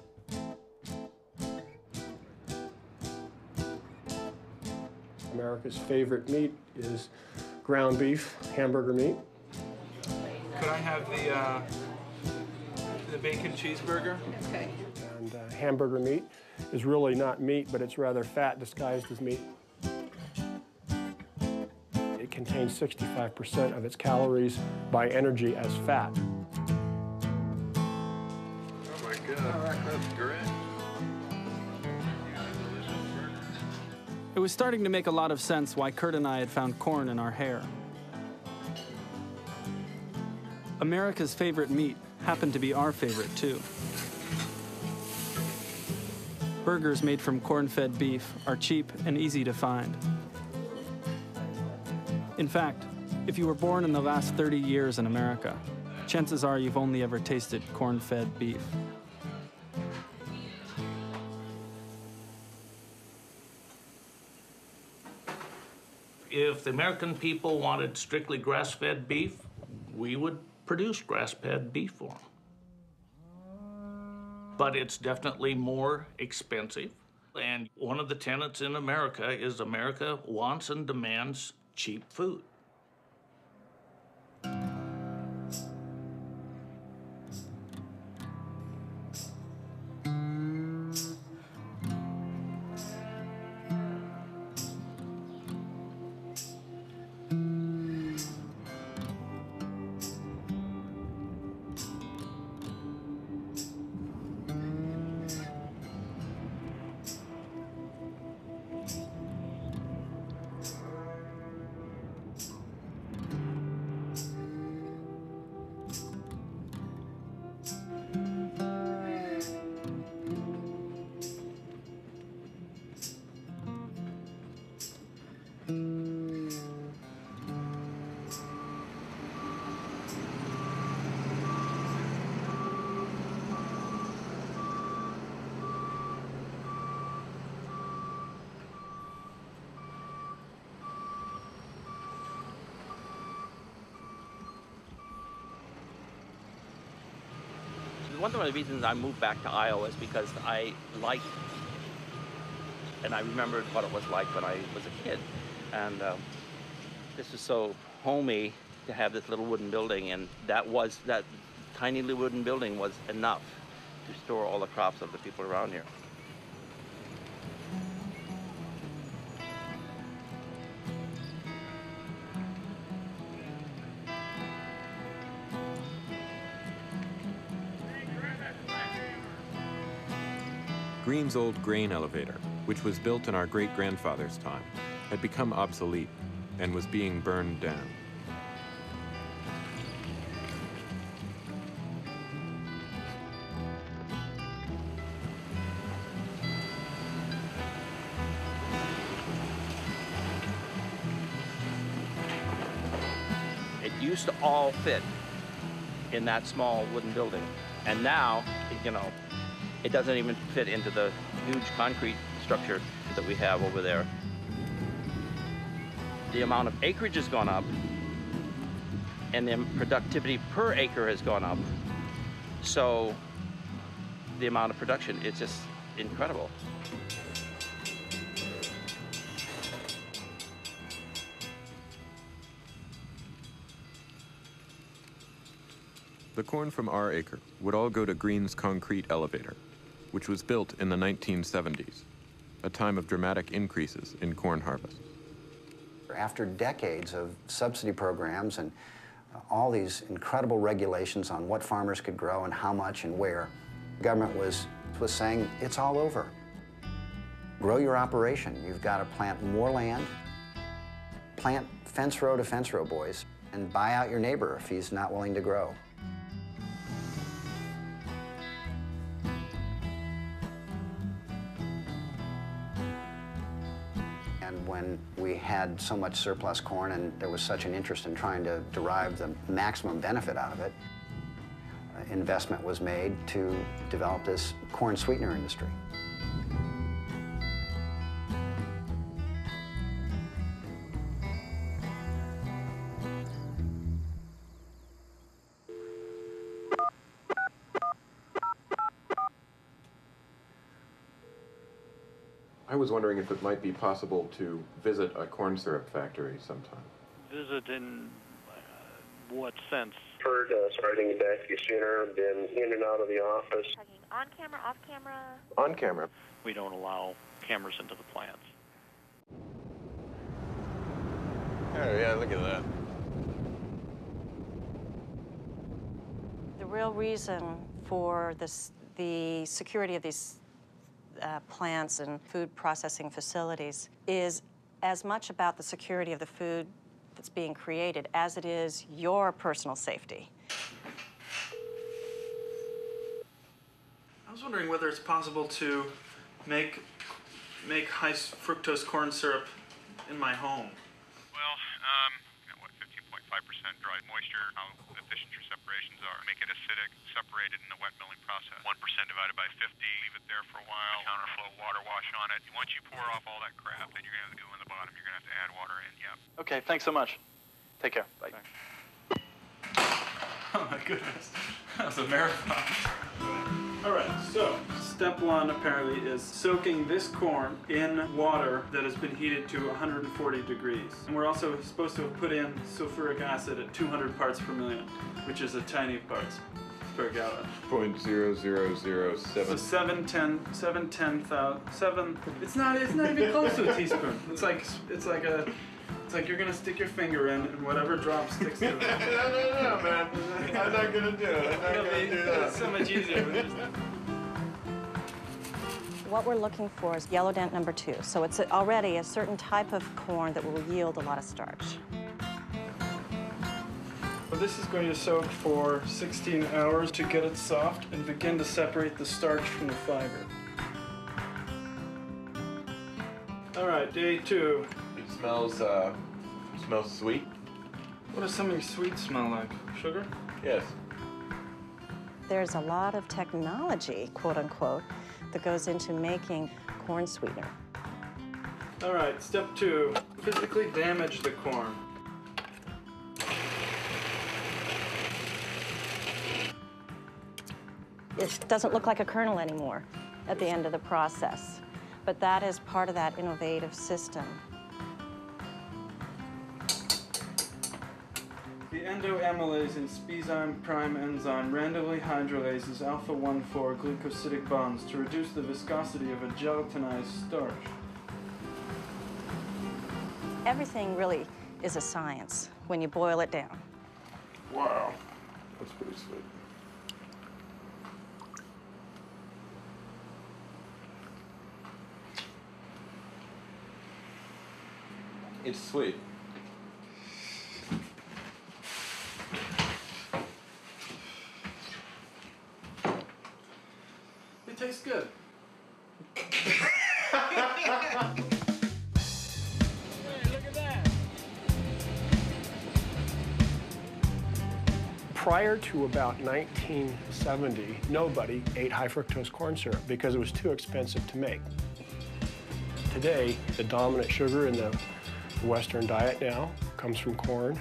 America's favorite meat is ground beef, hamburger meat. Could I have the, uh, the bacon cheeseburger? Okay. And uh, hamburger meat is really not meat, but it's rather fat disguised as meat. It contains sixty-five percent of its calories by energy as fat. Oh my God, that's great. It was starting to make a lot of sense why Kurt and I had found corn in our hair. America's favorite meat happened to be our favorite, too. Burgers made from corn-fed beef are cheap and easy to find. In fact, if you were born in the last thirty years in America, chances are you've only ever tasted corn-fed beef. If the American people wanted strictly grass-fed beef, we would produce grass-fed beef for them. But it's definitely more expensive. And one of the tenets in America is America wants and demands cheap food. One of the reasons I moved back to Iowa is because I liked, and I remembered what it was like when I was a kid. And um, this was so homey to have this little wooden building, and that was, that tiny little wooden building was enough to store all the crops of the people around here. Green's old grain elevator, which was built in our great-grandfather's time, had become obsolete and was being burned down. It used to all fit in that small wooden building, and now, you know, it doesn't even fit into the huge concrete structure that we have over there. The amount of acreage has gone up, and the productivity per acre has gone up. So the amount of production is just incredible. The corn from our acre would all go to Green's concrete elevator, which was built in the nineteen seventies, a time of dramatic increases in corn harvest. After decades of subsidy programs and uh, all these incredible regulations on what farmers could grow and how much and where, the government was, was saying, it's all over. Grow your operation. You've got to plant more land, plant fence row to fence row, boys, and buy out your neighbor if he's not willing to grow. And when we had so much surplus corn and there was such an interest in trying to derive the maximum benefit out of it, uh, investment was made to develop this corn sweetener industry. I was wondering if it might be possible to visit a corn syrup factory sometime. Visit in uh, what sense? Heard uh, starting back sooner, been in and out of the office. On camera, off camera? On camera. We don't allow cameras into the plants. Oh, yeah, look at that. The real reason for this, the security of these uh, plants and food processing facilities is as much about the security of the food that's being created as it is your personal safety. I was wondering whether it's possible to make make high fructose corn syrup in my home. Well, um, you know, what, fifteen point five percent dry moisture, how efficient your separations are. Make it acidic, separate it in the wet milling process. one percent divided by fifty, leave it there for a while, counterflow water wash on it. Once you pour off all that crap, then you're going to have to go in the bottom. You're going to have to add water in, yeah. Okay, thanks so much. Take care. Bye. Oh my goodness, that was a marathon. All right, so step one apparently is soaking this corn in water that has been heated to one hundred forty degrees. And we're also supposed to have put in sulfuric acid at two hundred parts per million, which is a tiny parts per gallon. Point zero zero zero seven. So seven, ten, seven, ten thousand, seven. It's not. It's not even close to a teaspoon. It's like. It's like a. It's like you're gonna stick your finger in, and whatever drop sticks to it. no, no, no, man. I'm not gonna do it. I'm not It'll gonna be, do that. It's so much easier. With this. What we're looking for is yellow dent number two. So it's already a certain type of corn that will yield a lot of starch. Well, this is going to soak for sixteen hours to get it soft and begin to separate the starch from the fiber. All right, day two. It smells, uh, smells sweet. What does something sweet smell like? Sugar? Yes. There's a lot of technology, quote unquote, that goes into making corn sweetener. All right, step two, physically damage the corn. It doesn't look like a kernel anymore at the end of the process, but that is part of that innovative system. The endoamylase and spezyme prime enzyme randomly hydrolases alpha one four glucosidic bonds to reduce the viscosity of a gelatinized starch. Everything really is a science when you boil it down. Wow. That's pretty sweet. It's sweet. It tastes good. Prior to about nineteen seventy, nobody ate high fructose corn syrup because it was too expensive to make. Today, the dominant sugar in the Western diet now comes from corn.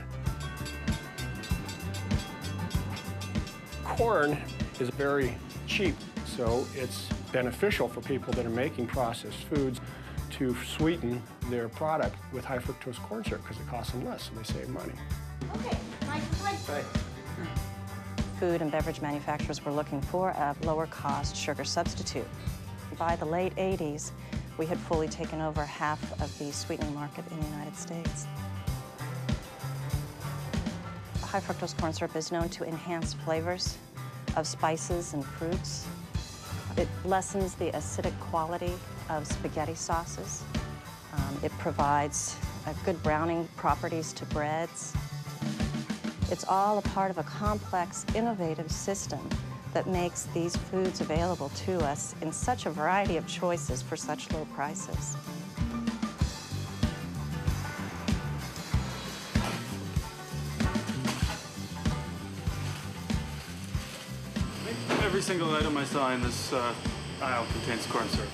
Corn is very cheap, so it's beneficial for people that are making processed foods to sweeten their product with high fructose corn syrup because it costs them less, so they save money. Okay, nice and Right. Food and beverage manufacturers were looking for a lower cost sugar substitute. By the late eighties, we had fully taken over half of the sweetening market in the United States. High fructose corn syrup is known to enhance flavors of spices and fruits. It lessens the acidic quality of spaghetti sauces. Um, it provides uh, good browning properties to breads. It's all a part of a complex, innovative system that makes these foods available to us in such a variety of choices for such low prices. Every single item I saw in this uh, aisle contains corn syrup.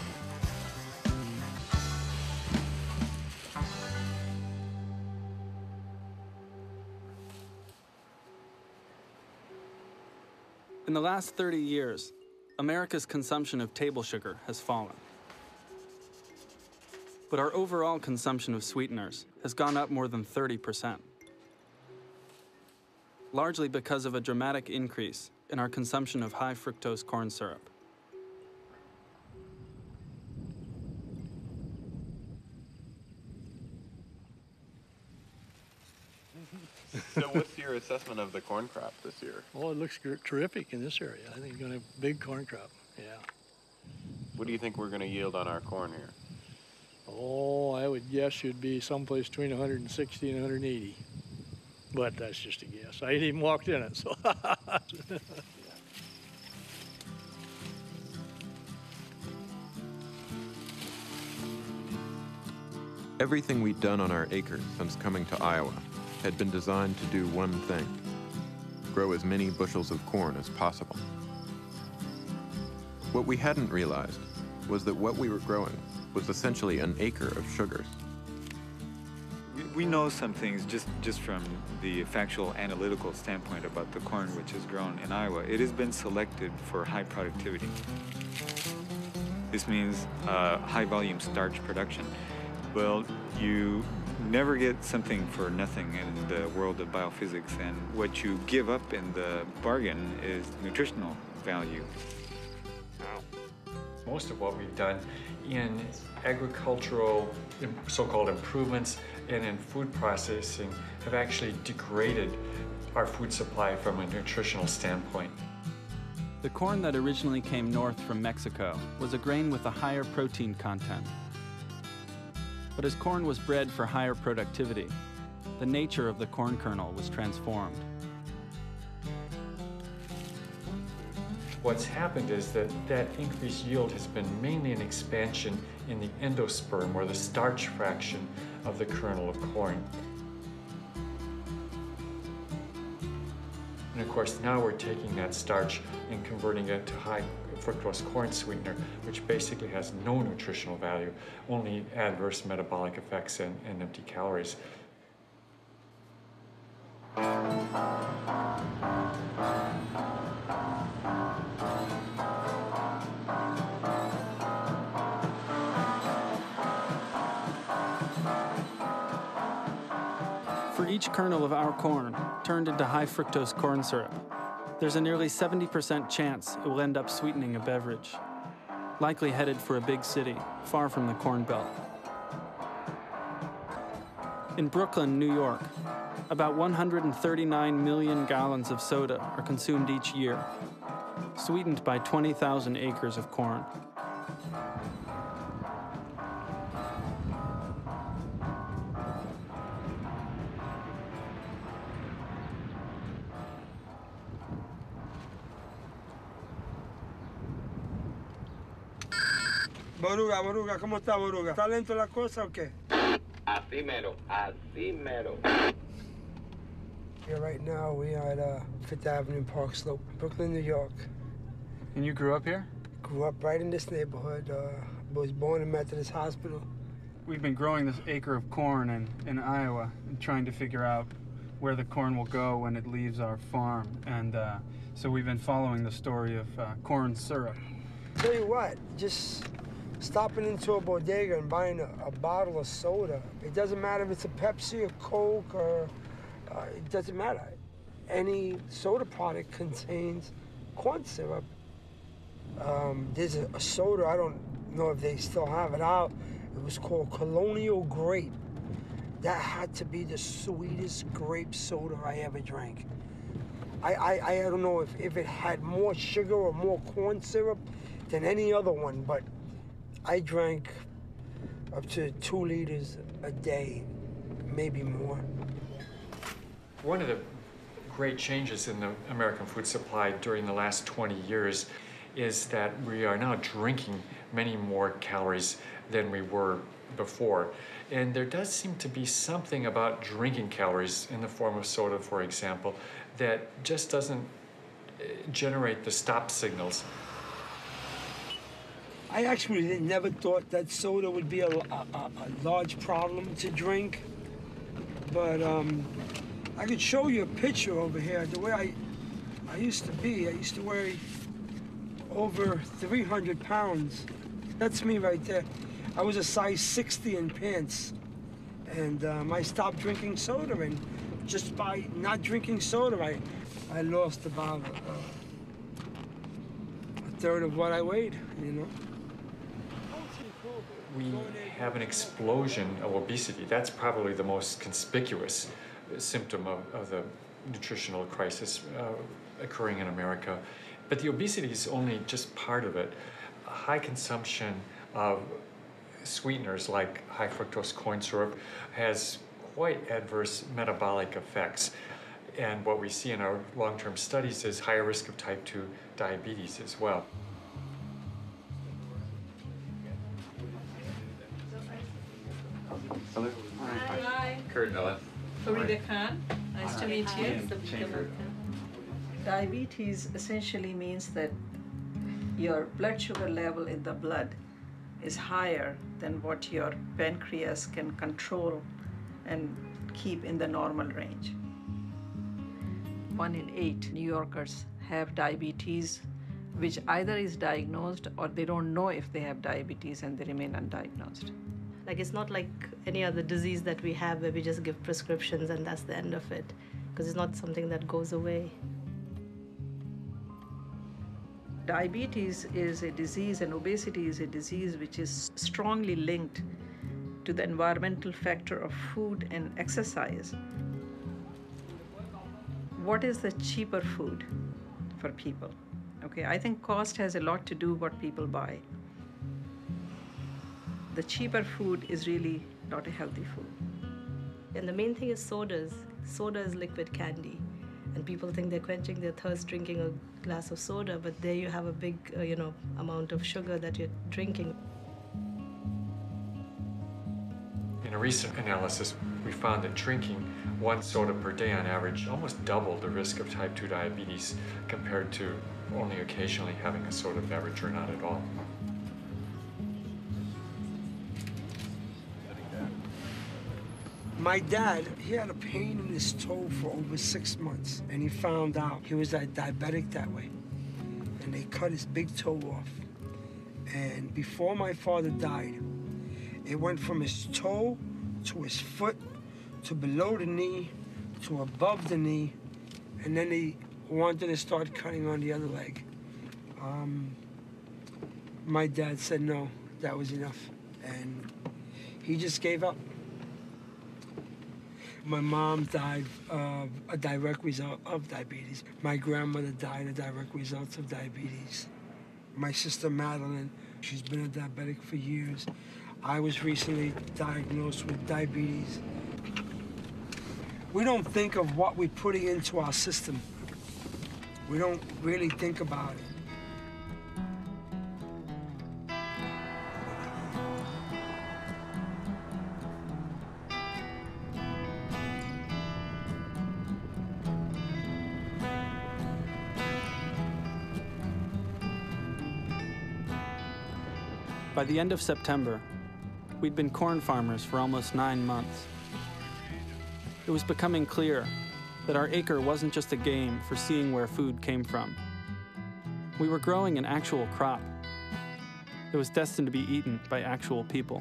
In the last thirty years, America's consumption of table sugar has fallen. but our overall consumption of sweeteners has gone up more than thirty percent, largely because of a dramatic increase in our consumption of high fructose corn syrup. So what's your assessment of the corn crop this year? Oh, it looks gr- terrific in this area. I think you're going to have a big corn crop, yeah. What do you think we're going to yield on our corn here? Oh, I would guess you'd be someplace between one hundred sixty and one hundred eighty. But that's just a guess. I ain't even walked in it, so. Everything we'd done on our acres since coming to Iowa had been designed to do one thing: grow as many bushels of corn as possible. What we hadn't realized was that what we were growing was essentially an acre of sugars. We, we know some things just, just from the factual analytical standpoint about the corn which is grown in Iowa. It has been selected for high productivity. This means uh, high volume starch production. Well, you never get something for nothing in the world of biophysics, and what you give up in the bargain is nutritional value. Most of what we've done in agricultural so-called improvements and in food processing have actually degraded our food supply from a nutritional standpoint. The corn that originally came north from Mexico was a grain with a higher protein content. But as corn was bred for higher productivity, the nature of the corn kernel was transformed. What's happened is that that increased yield has been mainly an expansion in the endosperm, or the starch fraction of the kernel of corn. And of course, now we're taking that starch and converting it to high fructose corn sweetener, which basically has no nutritional value, only adverse metabolic effects and, and empty calories. For each kernel of our corn turned into high fructose corn syrup, there's a nearly seventy percent chance it will end up sweetening a beverage, likely headed for a big city far from the Corn Belt. In Brooklyn, New York, about one hundred thirty-nine million gallons of soda are consumed each year, sweetened by twenty thousand acres of corn. Boruga, Boruga, ¿cómo está, Boruga? ¿Está lento la cosa o qué? Así mero, así mero. Yeah, right now we are at uh, Fifth Avenue and Park Slope, Brooklyn, New York. And you grew up here? Grew up right in this neighborhood. Uh, was born in Methodist Hospital. We've been growing this acre of corn in, in Iowa and trying to figure out where the corn will go when it leaves our farm. And uh, so we've been following the story of uh, corn syrup. Tell you what, just stopping into a bodega and buying a, a bottle of soda. It doesn't matter if it's a Pepsi or Coke or, uh, it doesn't matter. Any soda product contains corn syrup. Um, there's a, a soda, I don't know if they still have it out. It was called Colonial Grape. That had to be the sweetest grape soda I ever drank. I, I, I don't know if, if it had more sugar or more corn syrup than any other one, but I drank up to two liters a day, maybe more. One of the great changes in the American food supply during the last twenty years is that we are now drinking many more calories than we were before. And there does seem to be something about drinking calories in the form of soda, for example, that just doesn't generate the stop signals. I actually never thought that soda would be a, a, a large problem to drink, but um, I could show you a picture over here. The way I, I used to be, I used to weigh over three hundred pounds. That's me right there. I was a size sixty in pants. And um, I stopped drinking soda, and just by not drinking soda, I, I lost about uh, a third of what I weighed, you know. We have an explosion of obesity. That's probably the most conspicuous symptom of, of the nutritional crisis uh, occurring in America. But the obesity is only just part of it. High consumption of sweeteners like high fructose corn syrup has quite adverse metabolic effects. And what we see in our long-term studies is higher risk of type two diabetes as well. Hello. Hi. Kurt, Ella. Farida Khan. Nice to meet you. Chamber. Diabetes essentially means that your blood sugar level in the blood is higher than what your pancreas can control and keep in the normal range. One in eight New Yorkers have diabetes, which either is diagnosed or they don't know if they have diabetes and they remain undiagnosed. Like, it's not like any other disease that we have where we just give prescriptions and that's the end of it, because it's not something that goes away. Diabetes is a disease and obesity is a disease which is strongly linked to the environmental factor of food and exercise. What is the cheaper food for people? Okay, I think cost has a lot to do with what people buy. The cheaper food is really not a healthy food. And the main thing is sodas. Soda is liquid candy. And people think they're quenching their thirst drinking a glass of soda, but there you have a big, uh, you know, amount of sugar that you're drinking. In a recent analysis, we found that drinking one soda per day on average almost doubled the risk of type two diabetes compared to only occasionally having a soda beverage or not at all. My dad, he had a pain in his toe for over six months, and he found out he was a diabetic that way. And they cut his big toe off. And before my father died, it went from his toe to his foot to below the knee to above the knee, and then he wanted to start cutting on the other leg. Um, my dad said no, that was enough, and he just gave up. My mom died of a direct result of diabetes. My grandmother died of direct results of diabetes. My sister Madeline, she's been a diabetic for years. I was recently diagnosed with diabetes. We don't think of what we're putting into our system. We don't really think about it. By the end of September, we'd been corn farmers for almost nine months. It was becoming clear that our acre wasn't just a game for seeing where food came from. We were growing an actual crop. It was destined to be eaten by actual people.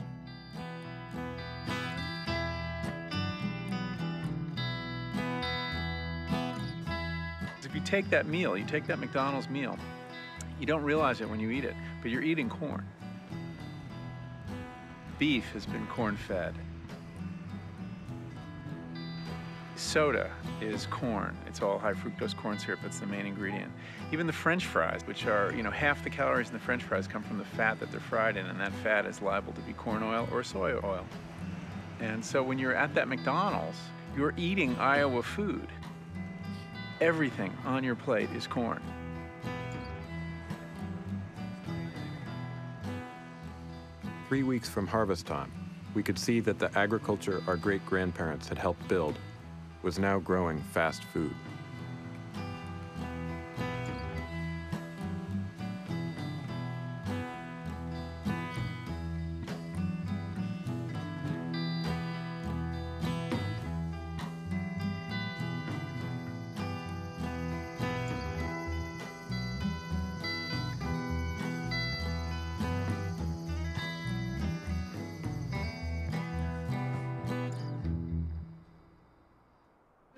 If you take that meal, you take that McDonald's meal, you don't realize it when you eat it, but you're eating corn. Beef has been corn-fed. Soda is corn. It's all high fructose corn syrup. That's the main ingredient. Even the French fries, which are, you know, half the calories in the French fries come from the fat that they're fried in, and that fat is liable to be corn oil or soy oil. And so when you're at that McDonald's, you're eating Iowa food. Everything on your plate is corn. Three weeks from harvest time, we could see that the agriculture our great-grandparents had helped build was now growing fast food.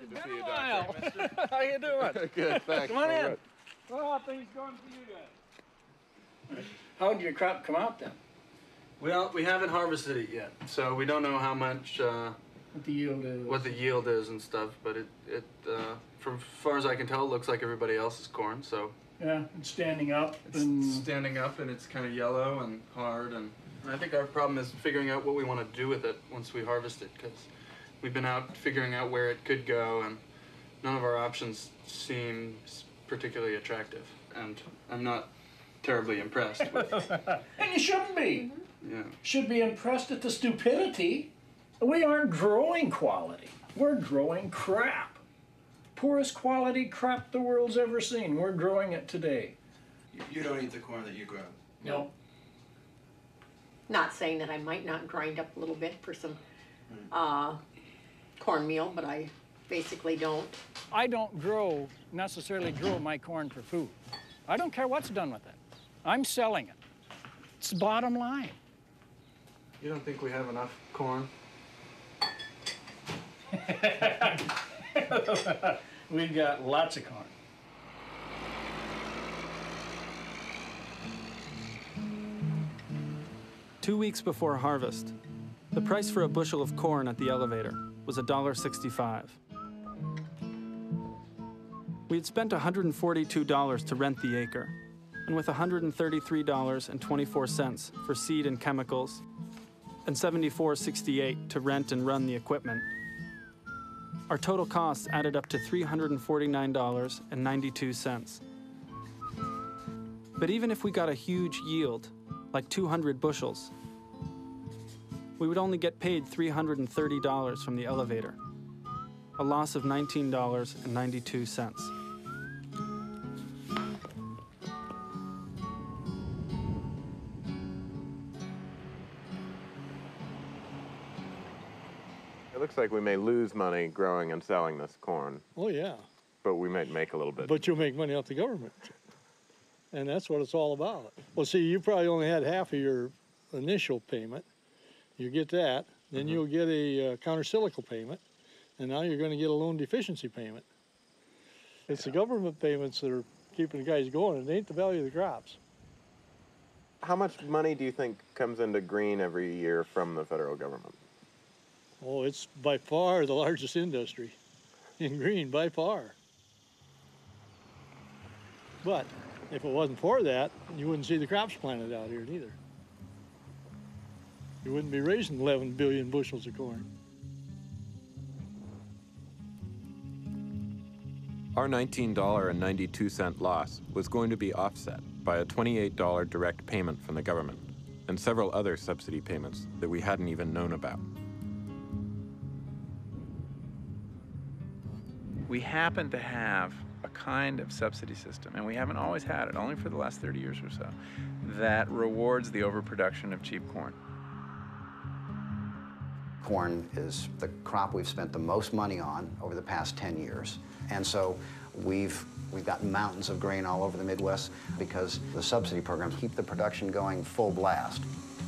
Good to Been see you, a while. Doctor. How you doing? Good, thanks. Come on All in. right. Well, how are things going for you guys? How did your crop come out then? Well, we haven't harvested it yet, so we don't know how much, uh, What the yield is? what the yield is and stuff, but it, it uh, from as far as I can tell, it looks like everybody else's corn, so. Yeah, it's standing up. It's and standing up and it's kind of yellow and hard, and I think our problem is figuring out what we want to do with it once we harvest it, because we've been out figuring out where it could go, and none of our options seem particularly attractive, and I'm not terribly impressed with. And you shouldn't be. Yeah. Should be impressed at the stupidity. We aren't growing quality. We're growing crap. Poorest quality crap the world's ever seen. We're growing it today. You don't eat the corn that you grow? No. Not saying that I might not grind up a little bit for some uh, cornmeal, but I basically don't. I don't grow, necessarily grow my corn for food. I don't care what's done with it. I'm selling it. It's the bottom line. You don't think we have enough corn? We've got lots of corn. Two weeks before harvest, the price for a bushel of corn at the elevator was one dollar sixty-five. We had spent one hundred forty-two dollars to rent the acre, and with one hundred thirty-three dollars and twenty-four cents for seed and chemicals, and seventy-four dollars and sixty-eight cents to rent and run the equipment, our total costs added up to three hundred forty-nine dollars and ninety-two cents. But even if we got a huge yield, like two hundred bushels, we would only get paid three hundred thirty dollars from the elevator, a loss of nineteen dollars and ninety-two cents. It looks like we may lose money growing and selling this corn, Oh, yeah. but we might make a little bit. But you'll make money off the government. And that's what it's all about. Well, see, you probably only had half of your initial payment. You get that, then Mm-hmm. you'll get a uh, countercyclical payment, and now you're going to get a loan deficiency payment. It's the government payments that are keeping the guys going, and it ain't the value of the crops. How much money do you think comes into green every year from the federal government? Oh, it's by far the largest industry in green, by far. But if it wasn't for that, you wouldn't see the crops planted out here neither. You wouldn't be raising eleven billion bushels of corn. Our nineteen dollars and ninety-two cent loss was going to be offset by a twenty-eight dollar direct payment from the government and several other subsidy payments that we hadn't even known about. We happen to have a kind of subsidy system, and we haven't always had it, only for the last thirty years or so, that rewards the overproduction of cheap corn. Corn is the crop we've spent the most money on over the past ten years. And so we've, we've got mountains of grain all over the Midwest because the subsidy programs keep the production going full blast.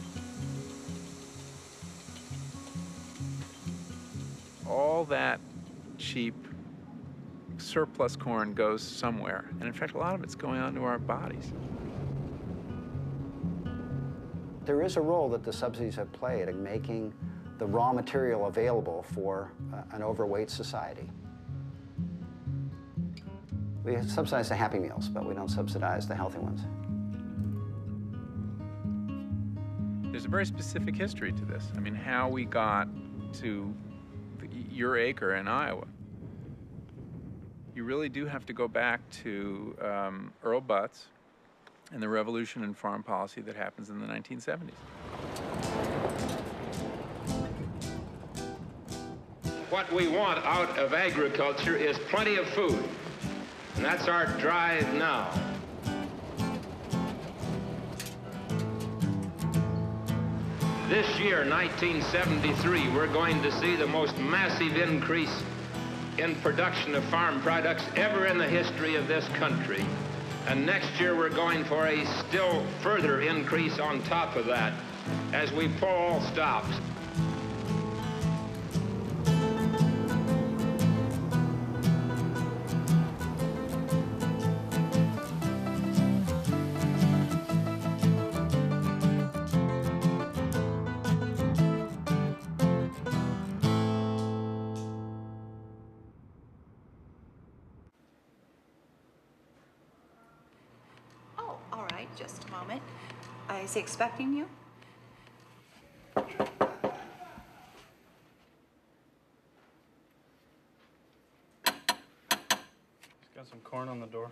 All that cheap surplus corn goes somewhere. And in fact, a lot of it's going onto our bodies. There is a role that the subsidies have played in making the raw material available for uh, an overweight society. We subsidize the Happy Meals, but we don't subsidize the healthy ones. There's a very specific history to this. I mean, how we got to the, your acre in Iowa. You really do have to go back to um, Earl Butz and the revolution in farm policy that happens in the nineteen seventies. What we want out of agriculture is plenty of food, and that's our drive now. This year, nineteen seventy-three, we're going to see the most massive increase in production of farm products ever in the history of this country. And next year, we're going for a still further increase on top of that as we pull all stops. Just a moment. I was expecting you. Got some corn on the door.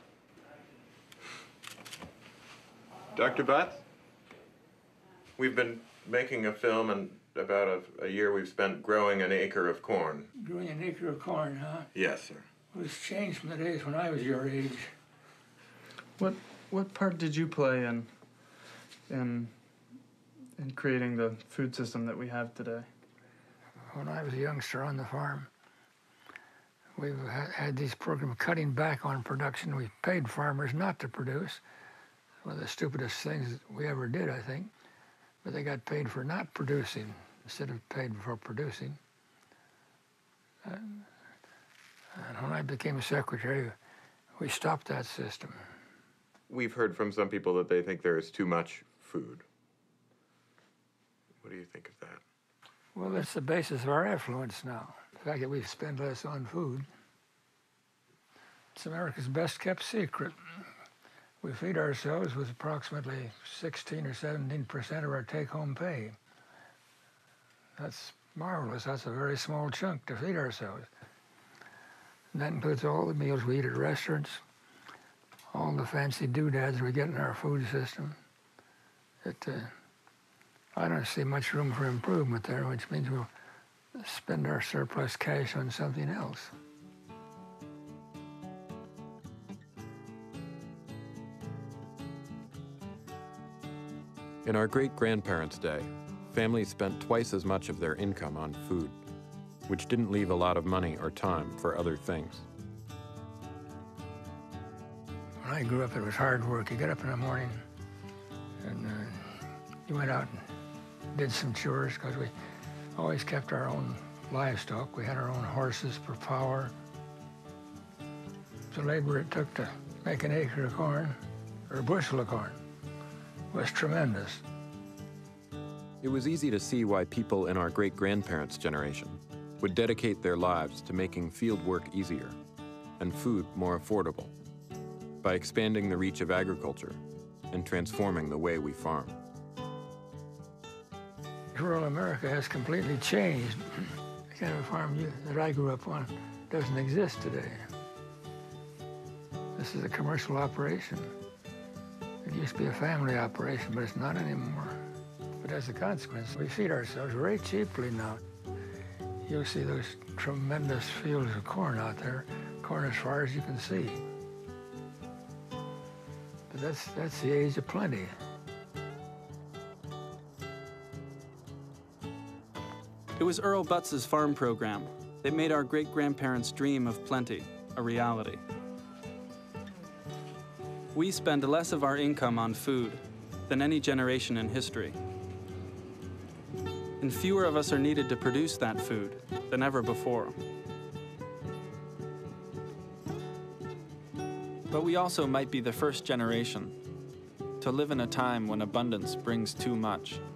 Doctor Butts? We've been making a film, and about a, a year we've spent growing an acre of corn. Growing an acre of corn, huh? Yes, sir. It was changed from the days when I was your age. What what part did you play in in in creating the food system that we have today? When I was a youngster on the farm, we've had these programs cutting back on production. We paid farmers not to produce. One of the stupidest things we ever did, I think. But they got paid for not producing instead of paid for producing. And, and when I became secretary, we stopped that system. We've heard from some people that they think there is too much food. What do you think of that? Well, that's the basis of our affluence now. The fact that we spend less on food. It's America's best kept secret. We feed ourselves with approximately sixteen or seventeen percent of our take-home pay. That's marvelous. That's a very small chunk to feed ourselves. And that includes all the meals we eat at restaurants, all the fancy doodads we get in our food system. It, uh, I don't see much room for improvement there, which means we'll spend our surplus cash on something else. In our great-grandparents' day, families spent twice as much of their income on food, which didn't leave a lot of money or time for other things. When I grew up, it was hard work. You get up in the morning, and uh, you went out and did some chores, because we always kept our own livestock. We had our own horses for power. The labor it took to make an acre of corn, or a bushel of corn, was tremendous. It was easy to see why people in our great-grandparents' generation would dedicate their lives to making field work easier and food more affordable by expanding the reach of agriculture and transforming the way we farm. Rural America has completely changed. The kind of farm you, that I grew up on doesn't exist today. This is a commercial operation. It used to be a family operation, but it's not anymore. But as a consequence, we feed ourselves very cheaply now. You'll see those tremendous fields of corn out there, corn as far as you can see. But that's, that's the age of plenty. It was Earl Butts's farm program that made our great-grandparents' dream of plenty a reality. We spend less of our income on food than any generation in history. And fewer of us are needed to produce that food than ever before. But we also might be the first generation to live in a time when abundance brings too much.